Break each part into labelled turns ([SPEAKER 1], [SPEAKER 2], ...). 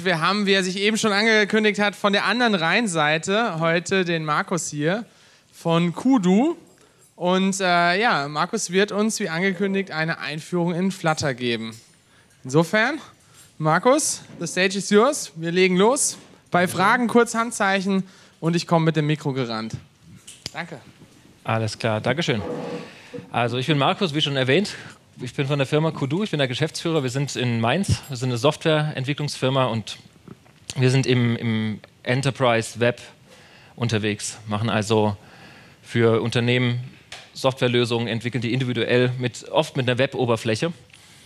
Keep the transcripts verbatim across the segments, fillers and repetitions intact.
[SPEAKER 1] Wir haben, wie er sich eben schon angekündigt hat, von der anderen Rheinseite heute den Markus hier von Kudu. Und äh, ja, Markus wird uns, wie angekündigt, eine Einführung in Flutter geben. Insofern, Markus, the stage is yours. Wir legen los. Bei Fragen kurz Handzeichen und ich komme mit dem Mikro gerannt. Danke.
[SPEAKER 2] Alles klar, Dankeschön. Also ich bin Markus, wie schon erwähnt. Ich bin von der Firma Kudu, ich bin der Geschäftsführer. Wir sind in Mainz, wir sind eine Softwareentwicklungsfirma und wir sind im, im Enterprise Web unterwegs, machen also für Unternehmen Softwarelösungen, entwickeln die individuell, mit, oft mit einer Web-Oberfläche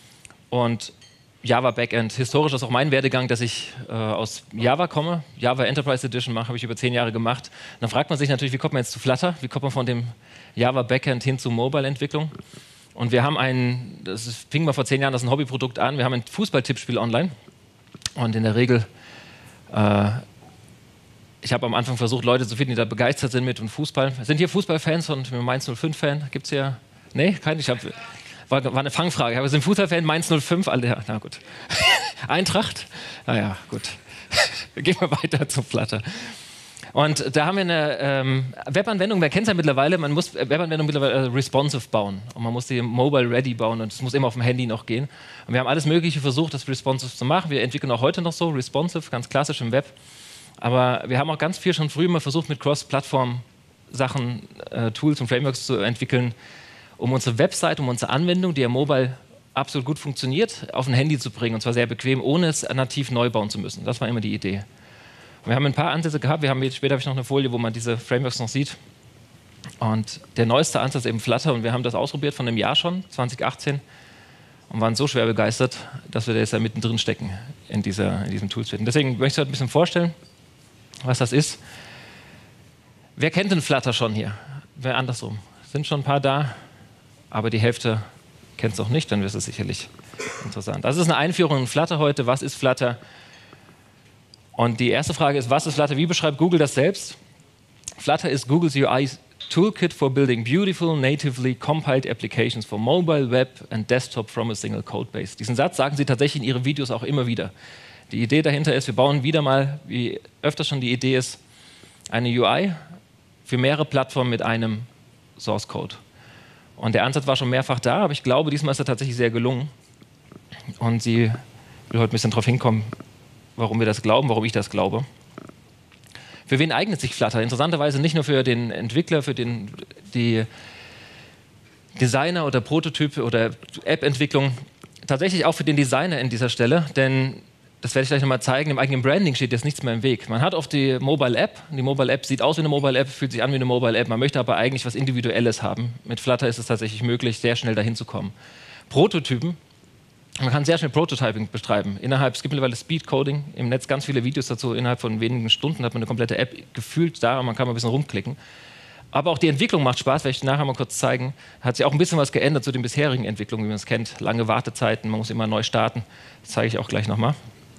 [SPEAKER 2] und Java Backend. Historisch ist auch mein Werdegang, dass ich äh, aus Java komme, Java Enterprise Edition mache, habe ich über zehn Jahre gemacht. Und dann fragt man sich natürlich, wie kommt man jetzt zu Flutter? Wie kommt man von dem Java Backend hin zu Mobile-Entwicklung? Und wir haben ein, das fing mal vor zehn Jahren, das ist ein Hobbyprodukt an, wir haben ein Fußball-Tippspiel online. Und in der Regel, äh, ich habe am Anfang versucht, Leute zu finden, die da begeistert sind mit und Fußball. Sind hier Fußballfans und Mainz null fünf-Fan? Gibt es hier? Nee, keine? Ich hab, war, war eine Fangfrage. Aber sind Fußballfan Mainz null fünf? Alle, ja, na gut. Eintracht? Naja, gut. Gehen wir weiter zum Flutter. Und da haben wir eine ähm, Webanwendung, wer kennt es ja mittlerweile, man muss Webanwendung mittlerweile äh, responsive bauen und man muss die mobile ready bauen und es muss immer auf dem Handy noch gehen. Und wir haben alles Mögliche versucht, das responsive zu machen. Wir entwickeln auch heute noch so responsive, ganz klassisch im Web. Aber wir haben auch ganz viel schon früher mal versucht, mit Cross-Plattform-Sachen, äh, Tools und Frameworks zu entwickeln, um unsere Website, um unsere Anwendung, die ja mobile absolut gut funktioniert, auf ein Handy zu bringen und zwar sehr bequem, ohne es nativ neu bauen zu müssen. Das war immer die Idee. Wir haben ein paar Ansätze gehabt, wir haben jetzt, später habe ich noch eine Folie, wo man diese Frameworks noch sieht. Und der neueste Ansatz ist eben Flutter und wir haben das ausprobiert von einem Jahr schon, zwanzig achtzehn, und waren so schwer begeistert, dass wir da jetzt ja mittendrin stecken in, dieser, in diesem Toolset. Deswegen möchte ich heute ein bisschen vorstellen, was das ist. Wer kennt denn Flutter schon hier? Wer andersrum? Sind schon ein paar da, aber die Hälfte kennt es auch nicht, dann wird es sicherlich interessant. Das ist eine Einführung in Flutter heute. Was ist Flutter? Und die erste Frage ist, was ist Flutter? Wie beschreibt Google das selbst? Flutter ist Google's U I toolkit for building beautiful, natively compiled applications for mobile, web and desktop from a single code base. Diesen Satz sagen sie tatsächlich in ihren Videos auch immer wieder. Die Idee dahinter ist, wir bauen wieder mal, wie öfters schon die Idee ist, eine U I für mehrere Plattformen mit einem Source Code. Und der Ansatz war schon mehrfach da, aber ich glaube, diesmal ist er tatsächlich sehr gelungen. Und sie will heute ein bisschen darauf hinkommen, warum wir das glauben, warum ich das glaube. Für wen eignet sich Flutter? Interessanterweise nicht nur für den Entwickler, für den, die Designer oder Prototyp oder App-Entwicklung, tatsächlich auch für den Designer in dieser Stelle, denn das werde ich gleich nochmal zeigen, im eigenen Branding steht jetzt nichts mehr im Weg. Man hat oft die Mobile-App, die Mobile-App sieht aus wie eine Mobile-App, fühlt sich an wie eine Mobile-App, man möchte aber eigentlich was Individuelles haben. Mit Flutter ist es tatsächlich möglich, sehr schnell dahin zu kommen. Prototypen, man kann sehr schnell Prototyping betreiben. Innerhalb, es gibt mittlerweile Speedcoding im Netz, ganz viele Videos dazu. Innerhalb von wenigen Stunden hat man eine komplette App gefühlt da und man kann mal ein bisschen rumklicken. Aber auch die Entwicklung macht Spaß, werde ich nachher mal kurz zeigen. Hat sich auch ein bisschen was geändert zu den bisherigen Entwicklungen, wie man es kennt. Lange Wartezeiten, man muss immer neu starten. Das zeige ich auch gleich nochmal.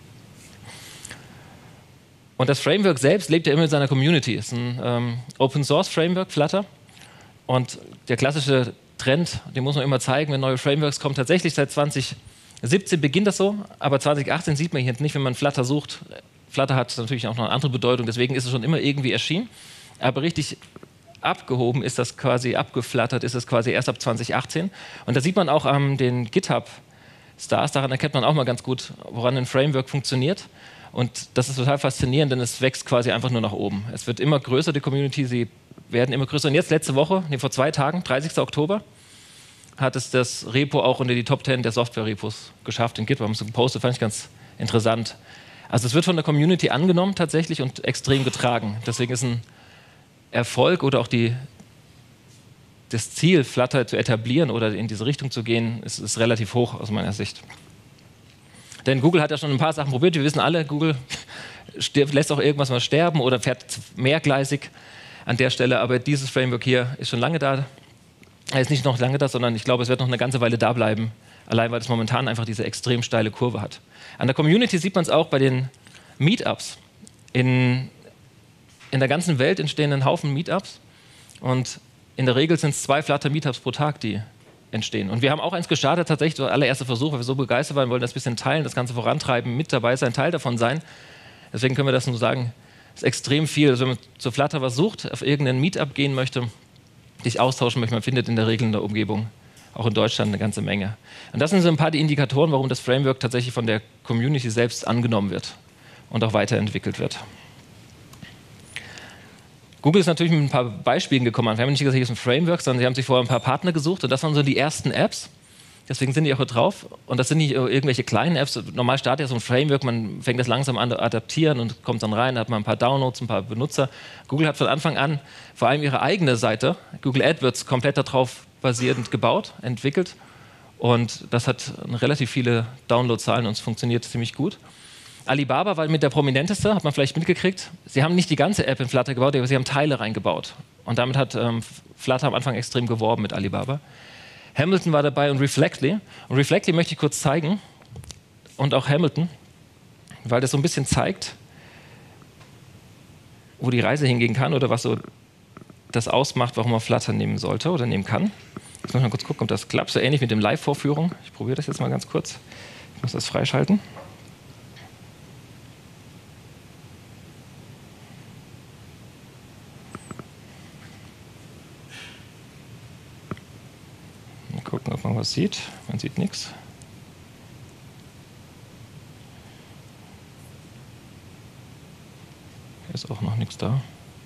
[SPEAKER 2] Und das Framework selbst lebt ja immer in seiner Community. Es ist ein ähm, Open-Source-Framework, Flutter. Und der klassische Trend, den muss man immer zeigen, wenn neue Frameworks kommen. Tatsächlich seit zwanzig siebzehn beginnt das so, aber zwanzig achtzehn sieht man hier nicht, wenn man Flutter sucht. Flutter hat natürlich auch noch eine andere Bedeutung, deswegen ist es schon immer irgendwie erschienen. Aber richtig abgehoben ist das quasi, abgeflattert ist es quasi erst ab zwanzig achtzehn. Und da sieht man auch an ähm, den GitHub-Stars, daran erkennt man auch mal ganz gut, woran ein Framework funktioniert. Und das ist total faszinierend, denn es wächst quasi einfach nur nach oben. Es wird immer größer, die Community, sie werden immer größer. Und jetzt letzte Woche, nee, vor zwei Tagen, dreißigsten Oktober, hat es das Repo auch unter die Top zehn der Software-Repos geschafft in GitHub. Wir haben es gepostet, fand ich ganz interessant. Also es wird von der Community angenommen tatsächlich und extrem getragen. Deswegen ist ein Erfolg oder auch die, das Ziel, Flutter zu etablieren oder in diese Richtung zu gehen, ist, ist relativ hoch aus meiner Sicht. Denn Google hat ja schon ein paar Sachen probiert. Wir wissen alle, Google stirbt, lässt auch irgendwas mal sterben oder fährt mehrgleisig an der Stelle. Aber dieses Framework hier ist schon lange da. Er ist nicht noch lange da, sondern ich glaube, es wird noch eine ganze Weile da bleiben. Allein, weil es momentan einfach diese extrem steile Kurve hat. An der Community sieht man es auch bei den Meetups. In, in der ganzen Welt entstehen ein Haufen Meetups. Und in der Regel sind es zwei Flutter-Meetups pro Tag, die entstehen. Und wir haben auch eins gestartet, tatsächlich so allererste Versuch, weil wir so begeistert waren, wollen das ein bisschen teilen, das Ganze vorantreiben, mit dabei sein, Teil davon sein. Deswegen können wir das nur sagen, es ist extrem viel. Also wenn man zu Flutter was sucht, auf irgendeinen Meetup gehen möchte, sich austauschen möchte, man findet in der Regel in der Umgebung, auch in Deutschland, eine ganze Menge. Und das sind so ein paar die Indikatoren, warum das Framework tatsächlich von der Community selbst angenommen wird und auch weiterentwickelt wird. Google ist natürlich mit ein paar Beispielen gekommen. Wir haben nicht gesagt, hier ist ein Framework, sondern sie haben sich vorher ein paar Partner gesucht und das waren so die ersten Apps. Deswegen sind die auch hier drauf. Und das sind nicht irgendwelche kleinen Apps. Normal startet ja so ein Framework, man fängt das langsam an zu adaptieren und kommt dann rein, da hat man ein paar Downloads, ein paar Benutzer. Google hat von Anfang an vor allem ihre eigene Seite, Google AdWords, komplett darauf basierend gebaut, entwickelt. Und das hat relativ viele Downloadzahlen und es funktioniert ziemlich gut. Alibaba war mit der prominenteste, hat man vielleicht mitgekriegt. Sie haben nicht die ganze App in Flutter gebaut, aber sie haben Teile reingebaut. Und damit hat ähm, Flutter am Anfang extrem geworben mit Alibaba. Hamilton war dabei und Reflectly. Und Reflectly möchte ich kurz zeigen. Und auch Hamilton, weil das so ein bisschen zeigt, wo die Reise hingehen kann oder was so das ausmacht, warum man Flutter nehmen sollte oder nehmen kann. Jetzt muss ich mal kurz gucken, ob das klappt. So ähnlich mit dem Live-Vorführung. Ich probiere das jetzt mal ganz kurz. Ich muss das freischalten. Mal gucken, ob man was sieht. Man sieht nichts. Hier ist auch noch nichts da.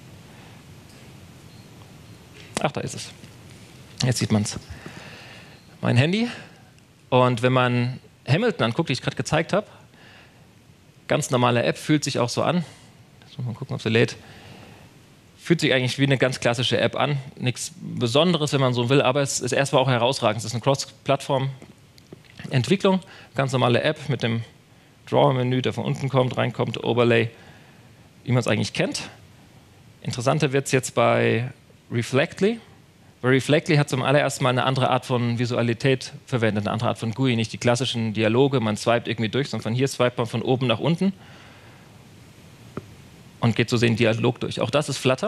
[SPEAKER 2] Ach, da ist es. Jetzt sieht man es. Mein Handy. Und wenn man Hamilton anguckt, die ich gerade gezeigt habe, ganz normale App, fühlt sich auch so an. Jetzt muss man gucken, ob sie lädt. Fühlt sich eigentlich wie eine ganz klassische App an. Nichts Besonderes, wenn man so will, aber es ist erstmal auch herausragend. Es ist eine Cross-Plattform-Entwicklung. Ganz normale App mit dem Drawer-Menü, der von unten kommt, reinkommt, Overlay, wie man es eigentlich kennt. Interessanter wird es jetzt bei Reflectly. Bei Reflectly hat zum allerersten Mal eine andere Art von Visualität verwendet, eine andere Art von G U I, nicht die klassischen Dialoge, man swipet irgendwie durch, sondern von hier swipet man von oben nach unten und geht so den Dialog durch. Auch das ist Flutter.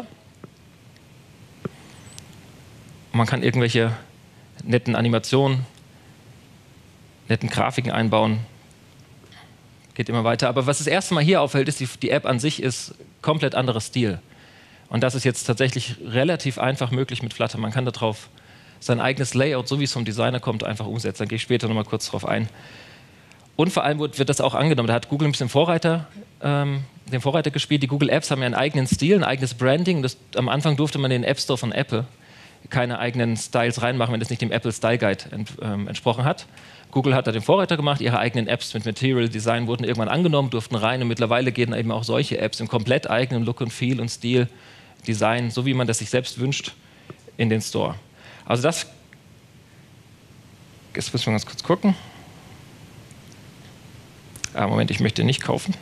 [SPEAKER 2] Und man kann irgendwelche netten Animationen, netten Grafiken einbauen. Geht immer weiter. Aber was das erste Mal hier auffällt, ist, die, die App an sich ist komplett anderer Stil. Und das ist jetzt tatsächlich relativ einfach möglich mit Flutter. Man kann darauf sein eigenes Layout, so wie es vom Designer kommt, einfach umsetzen. Da gehe ich später noch mal kurz drauf ein. Und vor allem wird, wird das auch angenommen. Da hat Google ein bisschen Vorreiter, ähm, den Vorreiter gespielt. Die Google Apps haben ja einen eigenen Stil, ein eigenes Branding. Das, am Anfang durfte man in den App Store von Apple keine eigenen Styles reinmachen, wenn das nicht dem Apple Style Guide ent, ähm, entsprochen hat. Google hat da den Vorreiter gemacht, ihre eigenen Apps mit Material Design wurden irgendwann angenommen, durften rein und mittlerweile gehen eben auch solche Apps im komplett eigenen Look und Feel und Stil, Design, so wie man das sich selbst wünscht, in den Store. Also das, jetzt müssen wir ganz kurz gucken. Ah, Moment, ich möchte nicht kaufen.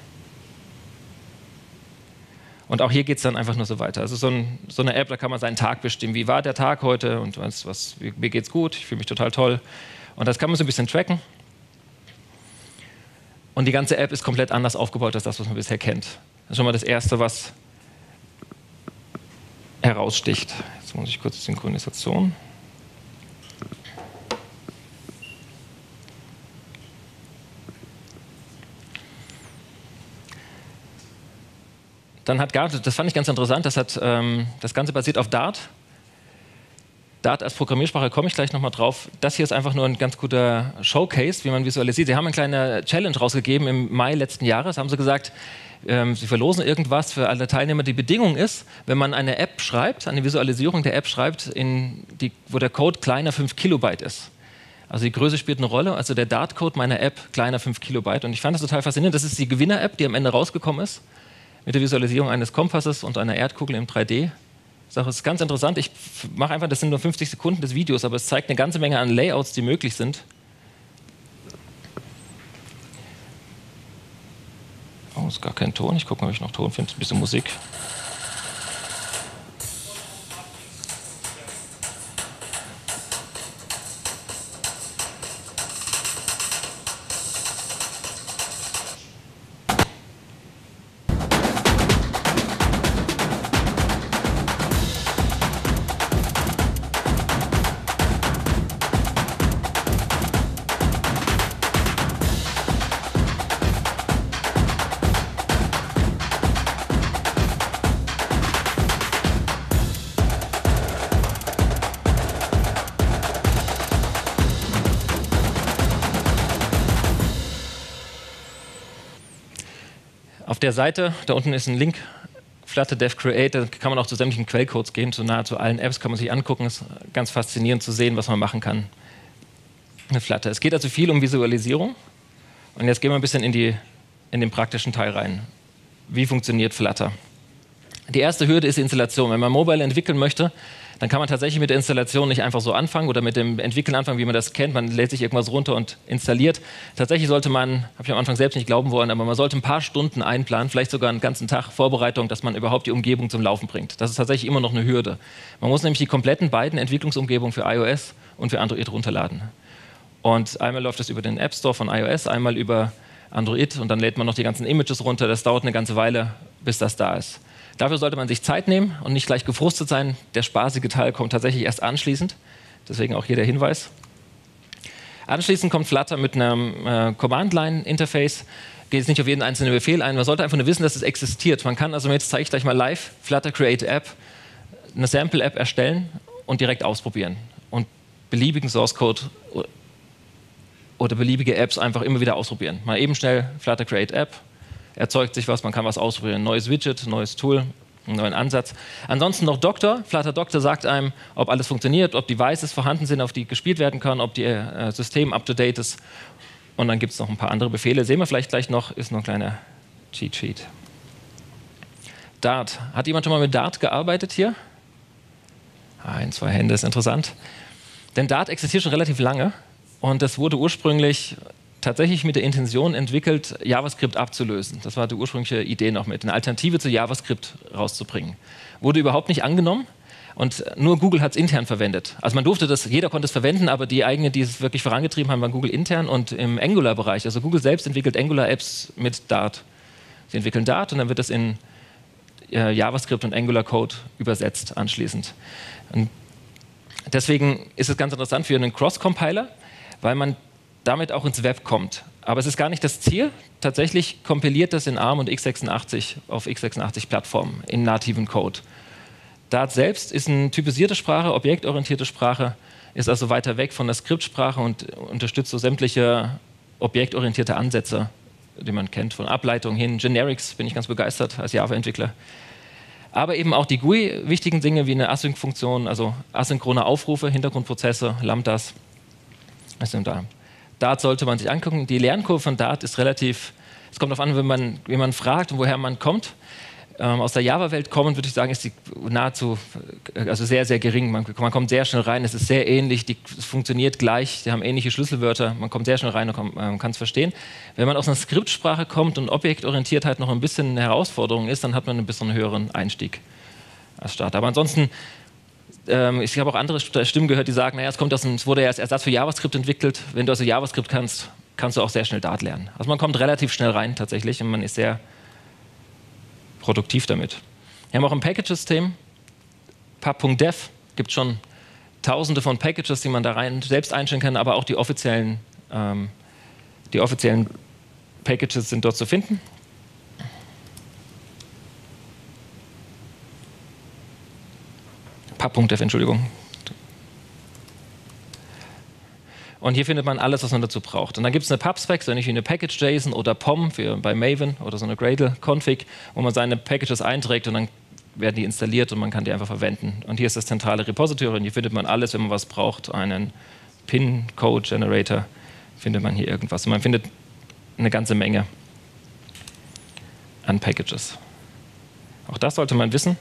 [SPEAKER 2] Und auch hier geht es dann einfach nur so weiter. Also so, ein, so eine App, da kann man seinen Tag bestimmen. Wie war der Tag heute und was, was, mir geht's gut, ich fühle mich total toll. Und das kann man so ein bisschen tracken. Und die ganze App ist komplett anders aufgebaut als das, was man bisher kennt. Das ist schon mal das Erste, was heraussticht. Jetzt muss ich kurz Synchronisation. Dann hat Dart, das fand ich ganz interessant, das, hat, ähm, das Ganze basiert auf Dart. Dart als Programmiersprache komme ich gleich nochmal drauf. Das hier ist einfach nur ein ganz guter Showcase, wie man visualisiert. Sie haben eine kleine Challenge rausgegeben im Mai letzten Jahres. Haben sie gesagt, ähm, sie verlosen irgendwas für alle Teilnehmer. Die Bedingung ist, wenn man eine App schreibt, eine Visualisierung der App schreibt, in die, wo der Code kleiner fünf Kilobyte ist. Also die Größe spielt eine Rolle. Also der Dart-Code meiner App kleiner fünf Kilobyte. Und ich fand das total faszinierend. Das ist die Gewinner-App, die am Ende rausgekommen ist. Mit der Visualisierung eines Kompasses und einer Erdkugel im drei D. Das ist ganz interessant. Ich mache einfach, das sind nur fünfzig Sekunden des Videos, aber es zeigt eine ganze Menge an Layouts, die möglich sind. Oh, ist gar kein Ton. Ich gucke mal, ob ich noch Ton finde. Ein bisschen Musik. Auf der Seite, da unten ist ein Link, Flutter Dev Create, da kann man auch zu sämtlichen Quellcodes gehen, zu nahezu allen Apps kann man sich angucken. Es ist ganz faszinierend zu sehen, was man machen kann mit Flutter. Es geht also viel um Visualisierung. Und jetzt gehen wir ein bisschen in, die, in den praktischen Teil rein. Wie funktioniert Flutter? Die erste Hürde ist die Installation. Wenn man Mobile entwickeln möchte, dann kann man tatsächlich mit der Installation nicht einfach so anfangen oder mit dem Entwickeln anfangen, wie man das kennt. Man lädt sich irgendwas runter und installiert. Tatsächlich sollte man, habe ich am Anfang selbst nicht glauben wollen, aber man sollte ein paar Stunden einplanen, vielleicht sogar einen ganzen Tag Vorbereitung, dass man überhaupt die Umgebung zum Laufen bringt. Das ist tatsächlich immer noch eine Hürde. Man muss nämlich die kompletten beiden Entwicklungsumgebungen für iOS und für Android runterladen. Und einmal läuft das über den App Store von iOS, einmal über Android und dann lädt man noch die ganzen Images runter. Das dauert eine ganze Weile, bis das da ist. Dafür sollte man sich Zeit nehmen und nicht gleich gefrustet sein. Der spaßige Teil kommt tatsächlich erst anschließend. Deswegen auch hier der Hinweis. Anschließend kommt Flutter mit einem äh, Command-Line-Interface. Geht jetzt nicht auf jeden einzelnen Befehl ein. Man sollte einfach nur wissen, dass es existiert. Man kann also, jetzt zeige ich gleich mal live, Flutter Create App, eine Sample-App erstellen und direkt ausprobieren. Und beliebigen Source-Code oder beliebige Apps einfach immer wieder ausprobieren. Mal eben schnell Flutter Create App, erzeugt sich was, man kann was ausprobieren. Ein neues Widget, ein neues Tool, einen neuen Ansatz. Ansonsten noch Doktor. Flutter Doktor sagt einem, ob alles funktioniert, ob Devices vorhanden sind, auf die gespielt werden können, ob die äh, System up-to-date ist. Und dann gibt es noch ein paar andere Befehle. Sehen wir vielleicht gleich noch, ist noch ein kleiner Cheat Sheet. Dart. Hat jemand schon mal mit Dart gearbeitet hier? Ein, zwei Hände, ist interessant. Denn Dart existiert schon relativ lange. Und das wurde ursprünglich tatsächlich mit der Intention entwickelt, JavaScript abzulösen. Das war die ursprüngliche Idee noch mit, eine Alternative zu JavaScript rauszubringen. Wurde überhaupt nicht angenommen und nur Google hat es intern verwendet. Also man durfte das, jeder konnte es verwenden, aber die eigenen, die es wirklich vorangetrieben haben, waren Google intern und im Angular-Bereich. Also Google selbst entwickelt Angular-Apps mit Dart. Sie entwickeln Dart und dann wird das in äh, JavaScript und Angular-Code übersetzt anschließend. Und deswegen ist es ganz interessant für einen Cross-Compiler, weil man damit auch ins Web kommt. Aber es ist gar nicht das Ziel. Tatsächlich kompiliert das in ARM und x sechsundachtzig auf x sechsundachtzig-Plattformen in nativen Code. Dart selbst ist eine typisierte Sprache, objektorientierte Sprache, ist also weiter weg von der Skriptsprache und unterstützt so sämtliche objektorientierte Ansätze, die man kennt, von Ableitung hin. Generics bin ich ganz begeistert als Java-Entwickler. Aber eben auch die G U I-wichtigen Dinge wie eine Async-Funktion, also asynchrone Aufrufe, Hintergrundprozesse, Lambdas. Was ist da? Dart sollte man sich angucken. Die Lernkurve von Dart ist relativ, es kommt darauf an, wenn man, wenn man fragt, woher man kommt. Ähm, aus der Java-Welt kommend, würde ich sagen, ist die nahezu, also sehr, sehr gering. Man, man kommt sehr schnell rein, es ist sehr ähnlich, die, es funktioniert gleich, die haben ähnliche Schlüsselwörter, man kommt sehr schnell rein und äh, kann es verstehen. Wenn man aus einer Skriptsprache kommt und Objektorientiertheit noch ein bisschen eine Herausforderung ist, dann hat man ein bisschen höheren Einstieg als Start. Aber ansonsten, ich habe auch andere Stimmen gehört, die sagen, naja, es, kommt aus dem, es wurde ja als Ersatz für JavaScript entwickelt. Wenn du also JavaScript kannst, kannst du auch sehr schnell Dart lernen. Also man kommt relativ schnell rein tatsächlich und man ist sehr produktiv damit. Wir haben auch ein Package-System, pub.dev, gibt schon tausende von Packages, die man da rein selbst einstellen kann, aber auch die offiziellen, ähm, die offiziellen Packages sind dort zu finden. pub.dev, Entschuldigung. Und hier findet man alles, was man dazu braucht. Und dann gibt es eine Pub-Spec, so ähnlich wie eine Package.json oder P O M für, bei Maven oder so eine Gradle-Config, wo man seine Packages einträgt und dann werden die installiert und man kann die einfach verwenden. Und hier ist das zentrale Repository und hier findet man alles, wenn man was braucht. Einen Pin-Code-Generator findet man hier irgendwas. Und man findet eine ganze Menge an Packages. Auch das sollte man wissen.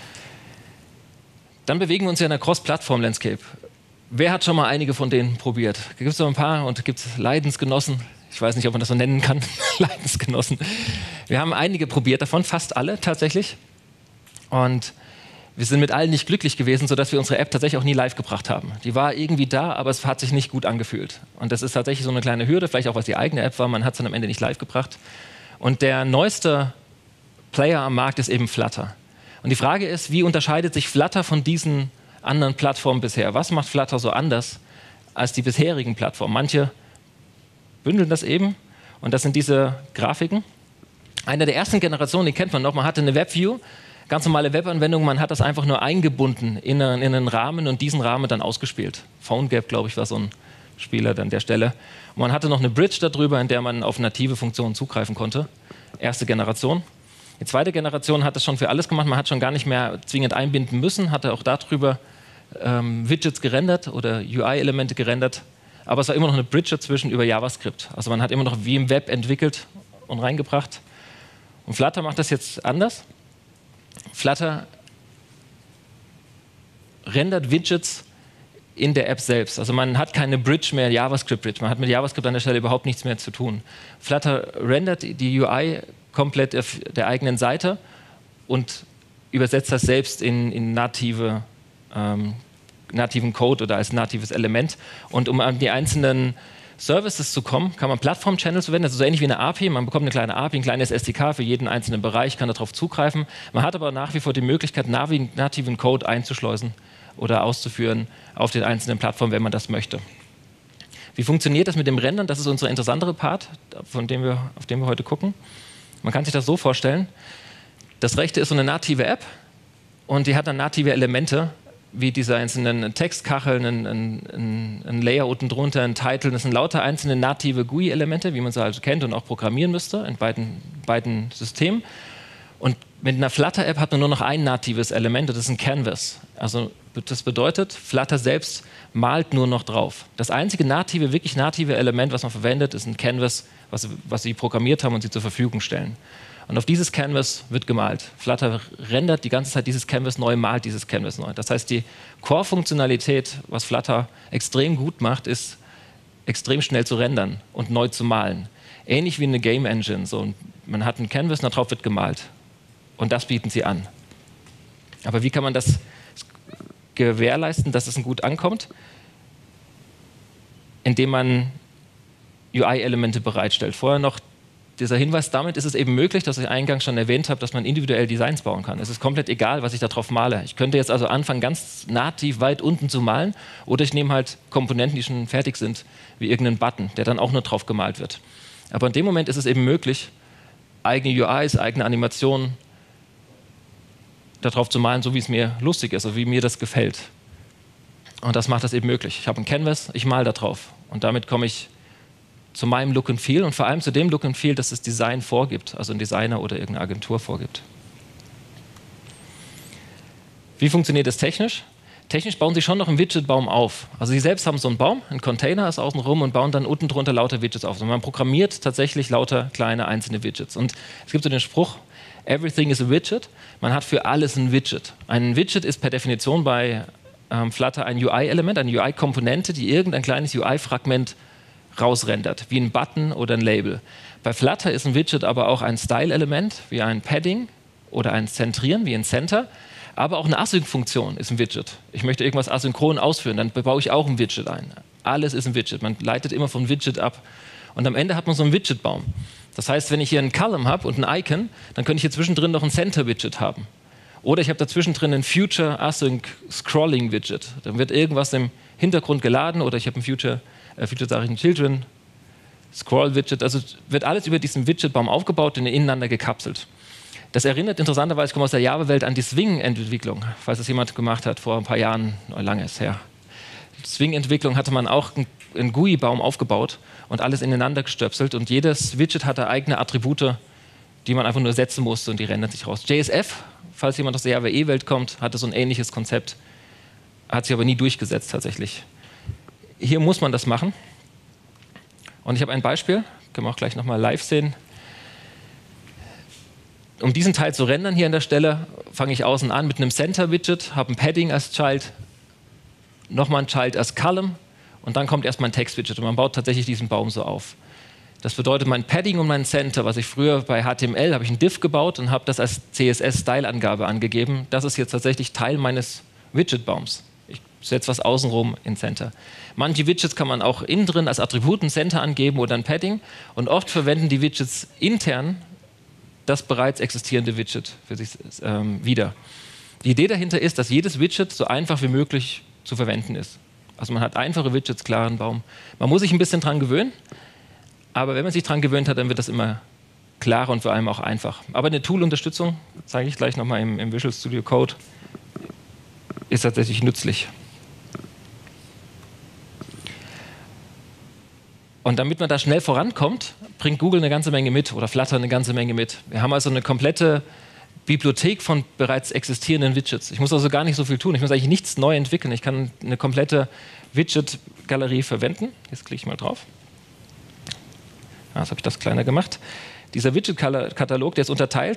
[SPEAKER 2] Dann bewegen wir uns ja in einer Cross-Plattform-Landscape. Wer hat schon mal einige von denen probiert? Gibt es noch ein paar und gibt es Leidensgenossen? Ich weiß nicht, ob man das so nennen kann. Leidensgenossen. Wir haben einige probiert davon, fast alle tatsächlich. Und wir sind mit allen nicht glücklich gewesen, sodass wir unsere App tatsächlich auch nie live gebracht haben. Die war irgendwie da, aber es hat sich nicht gut angefühlt. Und das ist tatsächlich so eine kleine Hürde, vielleicht auch, was die eigene App war. Man hat es dann am Ende nicht live gebracht. Und der neueste Player am Markt ist eben Flutter. Und die Frage ist, wie unterscheidet sich Flutter von diesen anderen Plattformen bisher? Was macht Flutter so anders als die bisherigen Plattformen? Manche bündeln das eben und das sind diese Grafiken. Eine der ersten Generationen, die kennt man noch, man hatte eine WebView, ganz normale Webanwendung, man hat das einfach nur eingebunden in einen, in einen Rahmen und diesen Rahmen dann ausgespielt. PhoneGap, glaube ich, war so ein Spieler an der Stelle. Und man hatte noch eine Bridge darüber, in der man auf native Funktionen zugreifen konnte. erste Generation. Die zweite Generation hat das schon für alles gemacht. Man hat schon gar nicht mehr zwingend einbinden müssen, hatte auch darüber ähm, Widgets gerendert oder U I-Elemente gerendert. Aber es war immer noch eine Bridge dazwischen über JavaScript. Also man hat immer noch wie im Web entwickelt und reingebracht. Und Flutter macht das jetzt anders. Flutter rendert Widgets in der App selbst. Also man hat keine Bridge mehr, JavaScript-Bridge. Man hat mit JavaScript an der Stelle überhaupt nichts mehr zu tun. Flutter rendert die U I komplett auf der eigenen Seite und übersetzt das selbst in, in native, ähm, nativen Code oder als natives Element. Und um an die einzelnen Services zu kommen, kann man Plattform-Channels verwenden. Das ist so ähnlich wie eine A P I. Man bekommt eine kleine A P I, ein kleines S D K für jeden einzelnen Bereich, kann darauf zugreifen. Man hat aber nach wie vor die Möglichkeit, nativen Code einzuschleusen oder auszuführen auf den einzelnen Plattformen, wenn man das möchte. Wie funktioniert das mit dem Rendern? Das ist unser interessantere Part, von dem wir, auf den wir heute gucken. Man kann sich das so vorstellen, das rechte ist so eine native App und die hat dann native Elemente, wie diese einzelnen Textkacheln, ein, ein, ein Layer unten drunter, ein Title. Das sind lauter einzelne native G U I-Elemente, wie man sie also kennt und auch programmieren müsste in beiden, beiden Systemen. Und mit einer Flutter-App hat man nur noch ein natives Element, das ist ein Canvas. Also das bedeutet, Flutter selbst malt nur noch drauf. Das einzige native, wirklich native Element, was man verwendet, ist ein Canvas, was, was sie programmiert haben und sie zur Verfügung stellen. Und auf dieses Canvas wird gemalt. Flutter rendert die ganze Zeit dieses Canvas neu, malt dieses Canvas neu. Das heißt, die Core-Funktionalität, was Flutter extrem gut macht, ist extrem schnell zu rendern und neu zu malen. Ähnlich wie eine Game Engine. So, man hat ein Canvas, und darauf wird gemalt. Und das bieten sie an. Aber wie kann man das gewährleisten, dass es gut ankommt? Indem man U I-Elemente bereitstellt. Vorher noch dieser Hinweis, damit ist es eben möglich, dass ich eingangs schon erwähnt habe, dass man individuell Designs bauen kann. Es ist komplett egal, was ich da drauf male. Ich könnte jetzt also anfangen, ganz nativ weit unten zu malen, oder ich nehme halt Komponenten, die schon fertig sind, wie irgendeinen Button, der dann auch nur drauf gemalt wird. Aber in dem Moment ist es eben möglich, eigene U Is, eigene Animationen darauf zu malen, so wie es mir lustig ist, oder wie mir das gefällt. Und das macht das eben möglich. Ich habe ein Canvas, ich male da drauf. Und damit komme ich zu meinem Look and Feel und vor allem zu dem Look and Feel, das das Design vorgibt, also ein Designer oder irgendeine Agentur vorgibt. Wie funktioniert das technisch? Technisch bauen sie schon noch einen Widgetbaum auf. Also sie selbst haben so einen Baum, ein Container ist außenrum und bauen dann unten drunter lauter Widgets auf. Und man programmiert tatsächlich lauter kleine einzelne Widgets. Und es gibt so den Spruch, everything is a widget. Man hat für alles ein Widget. Ein Widget ist per Definition bei ähm, Flutter ein U I-Element, eine U I-Komponente, die irgendein kleines U I-Fragment rausrendert, wie ein Button oder ein Label. Bei Flutter ist ein Widget aber auch ein Style-Element, wie ein Padding oder ein Zentrieren, wie ein Center. Aber auch eine Async-Funktion ist ein Widget. Ich möchte irgendwas asynchron ausführen, dann baue ich auch ein Widget ein. Alles ist ein Widget. Man leitet immer vom Widget ab. Und am Ende hat man so einen Widgetbaum. Das heißt, wenn ich hier einen Column habe und ein Icon, dann könnte ich hier zwischendrin noch ein Center-Widget haben. Oder ich habe dazwischen drin ein Future Async Scrolling Widget. Dann wird irgendwas im Hintergrund geladen, oder ich habe ein Future, äh, Future sage ich ein Children Scroll Widget. Also wird alles über diesen Widgetbaum aufgebaut und ineinander gekapselt. Das erinnert interessanterweise, ich komme aus der Java-Welt, an die Swing-Entwicklung, falls das jemand gemacht hat vor ein paar Jahren, lange ist her. Swing-Entwicklung hatte man auch einen G U I-Baum aufgebaut und alles ineinander gestöpselt, und jedes Widget hatte eigene Attribute, die man einfach nur setzen musste, und die rendern sich raus. J S F, falls jemand aus der Java E-Welt kommt, hatte so ein ähnliches Konzept, hat sich aber nie durchgesetzt tatsächlich. Hier muss man das machen. Und ich habe ein Beispiel, können wir auch gleich nochmal live sehen. Um diesen Teil zu rendern hier an der Stelle, fange ich außen an mit einem Center-Widget, habe ein Padding als Child, nochmal ein Child als Column, und dann kommt erstmal ein Text-Widget, und man baut tatsächlich diesen Baum so auf. Das bedeutet, mein Padding und mein Center, was ich früher bei H T M L, habe ich ein Div gebaut und habe das als C S S-Style-Angabe angegeben. Das ist jetzt tatsächlich Teil meines Widget-Baums. Ich setze was außenrum in Center. Manche Widgets kann man auch innen drin als Attribut ein Center angeben oder ein Padding, und oft verwenden die Widgets intern das bereits existierende Widget für sich ähm, wieder. Die Idee dahinter ist, dass jedes Widget so einfach wie möglich zu verwenden ist. Also man hat einfache Widgets, klaren Baum. Man muss sich ein bisschen dran gewöhnen, aber wenn man sich dran gewöhnt hat, dann wird das immer klarer und vor allem auch einfach. Aber eine Tool-Unterstützung, zeige ich gleich nochmal im, im Visual Studio Code, ist tatsächlich nützlich. Und damit man da schnell vorankommt, bringt Google eine ganze Menge mit oder Flutter eine ganze Menge mit. Wir haben also eine komplette Bibliothek von bereits existierenden Widgets. Ich muss also gar nicht so viel tun. Ich muss eigentlich nichts neu entwickeln. Ich kann eine komplette Widget-Galerie verwenden. Jetzt klicke ich mal drauf. Ah, jetzt habe ich das kleiner gemacht. Dieser Widget-Katalog, der ist unterteilt.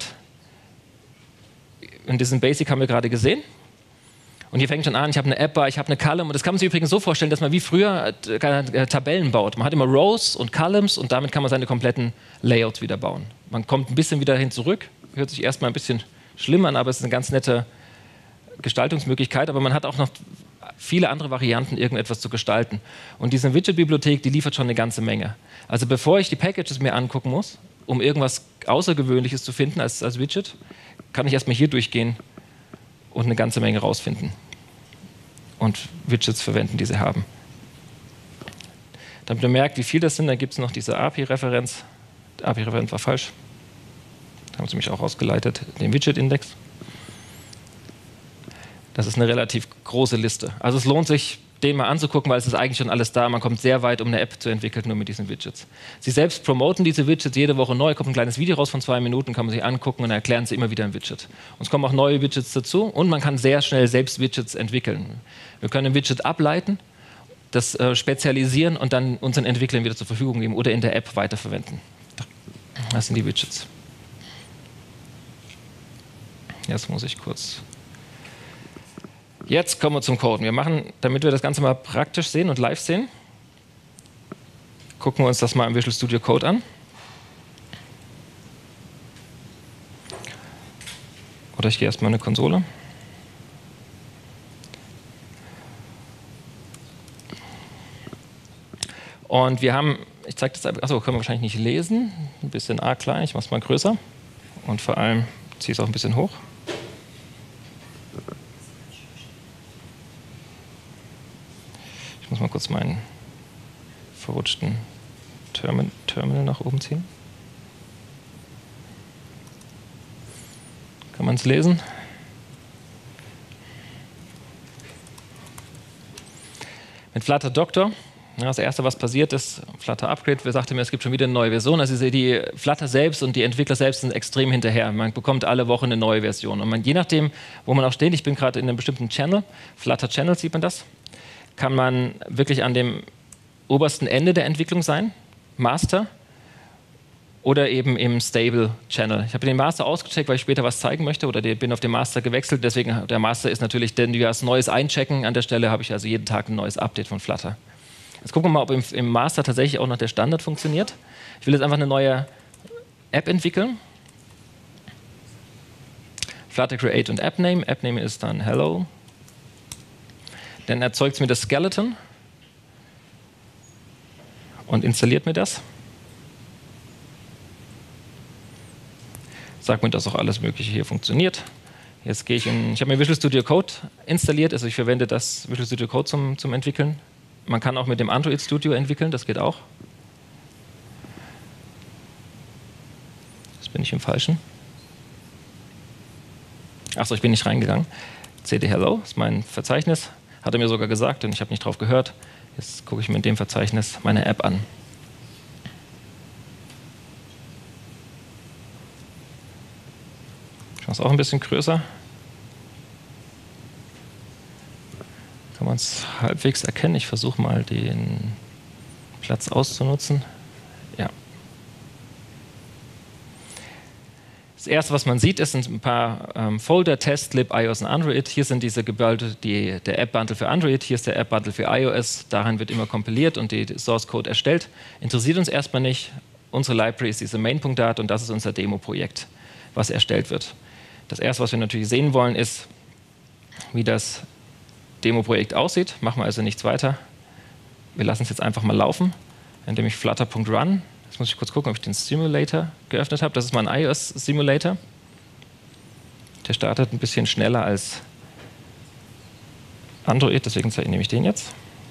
[SPEAKER 2] In diesem Basic haben wir gerade gesehen. Und hier fängt schon an, ich habe eine App-Bar, ich habe eine Column. Und das kann man sich übrigens so vorstellen, dass man wie früher äh, Tabellen baut. Man hat immer Rows und Columns und damit kann man seine kompletten Layouts wieder bauen. Man kommt ein bisschen wieder hin zurück. Hört sich erstmal ein bisschen schlimm an, aber es ist eine ganz nette Gestaltungsmöglichkeit. Aber man hat auch noch viele andere Varianten, irgendetwas zu gestalten. Und diese Widget-Bibliothek, die liefert schon eine ganze Menge. Also bevor ich die Packages mir angucken muss, um irgendwas Außergewöhnliches zu finden als, als Widget, kann ich erstmal hier durchgehen und eine ganze Menge rausfinden und Widgets verwenden, die sie haben. Damit ihr merkt, wie viel das sind, dann gibt es noch diese A P I-Referenz. Die A P I-Referenz war falsch. Da haben sie mich auch ausgeleitet, den Widget-Index. Das ist eine relativ große Liste. Also es lohnt sich, den mal anzugucken, weil es ist eigentlich schon alles da. Man kommt sehr weit, um eine App zu entwickeln, nur mit diesen Widgets. Sie selbst promoten diese Widgets jede Woche neu. Kommt ein kleines Video raus von zwei Minuten, kann man sich angucken und dann erklären sie immer wieder ein Widget. Und es kommen auch neue Widgets dazu und man kann sehr schnell selbst Widgets entwickeln. Wir können ein Widget ableiten, das äh, spezialisieren und dann unseren Entwicklern wieder zur Verfügung geben oder in der App weiterverwenden. Das sind die Widgets. Jetzt muss ich kurz... Jetzt kommen wir zum Coden. Wir machen, damit wir das Ganze mal praktisch sehen und live sehen, gucken wir uns das mal im Visual Studio Code an. Oder ich gehe erstmal in eine Konsole. Und wir haben, ich zeige das einfach, achso, können wir wahrscheinlich nicht lesen, ein bisschen arg klein, ich mache es mal größer und vor allem ziehe es auch ein bisschen hoch. Ich muss mal kurz meinen verrutschten Termin Terminal nach oben ziehen. Kann man es lesen? Mit Flutter Doctor, ja, das erste, was passiert ist, Flutter Upgrade, wer sagte mir, es gibt schon wieder eine neue Version. Also die Flutter selbst und die Entwickler selbst sind extrem hinterher. Man bekommt alle Wochen eine neue Version. Und man, je nachdem, wo man auch steht, ich bin gerade in einem bestimmten Channel, Flutter Channel sieht man das, kann man wirklich an dem obersten Ende der Entwicklung sein, Master, oder eben im Stable Channel. Ich habe den Master ausgecheckt, weil ich später was zeigen möchte, oder bin auf den Master gewechselt. Deswegen, der Master ist natürlich, denn wir als Neues einchecken. An der Stelle habe ich also jeden Tag ein neues Update von Flutter. Jetzt gucken wir mal, ob im, im Master tatsächlich auch noch der Standard funktioniert. Ich will jetzt einfach eine neue App entwickeln. Flutter Create und App Name. App Name ist dann Hello. Dann erzeugt es mir das Skeleton und installiert mir das. Sagt mir, dass auch alles Mögliche hier funktioniert. Jetzt gehe ich in, ich habe mir Visual Studio Code installiert, also ich verwende das Visual Studio Code zum, zum Entwickeln. Man kann auch mit dem Android Studio entwickeln, das geht auch. Jetzt bin ich im Falschen. Achso, ich bin nicht reingegangen. C D Hello ist mein Verzeichnis. Hat er mir sogar gesagt und ich habe nicht drauf gehört. Jetzt gucke ich mir in dem Verzeichnis meine App an. Ich mache es auch ein bisschen größer. Kann man es halbwegs erkennen. Ich versuche mal den Platz auszunutzen. Ja. Das erste, was man sieht, ist sind ein paar ähm, Folder, Test, Lib, iOS und Android. Hier sind diese Gebilde, die, der App-Bundle für Android, hier ist der App-Bundle für iOS. Darin wird immer kompiliert und die Source-Code erstellt. Interessiert uns erstmal nicht. Unsere Library ist diese Main.dat und das ist unser Demo-Projekt, was erstellt wird. Das erste, was wir natürlich sehen wollen, ist, wie das Demo-Projekt aussieht. Machen wir also nichts weiter. Wir lassen es jetzt einfach mal laufen, indem ich flutter.run. Jetzt muss ich kurz gucken, ob ich den Simulator geöffnet habe. Das ist mein iOS-Simulator. Der startet ein bisschen schneller als Android, deswegen nehme ich den jetzt.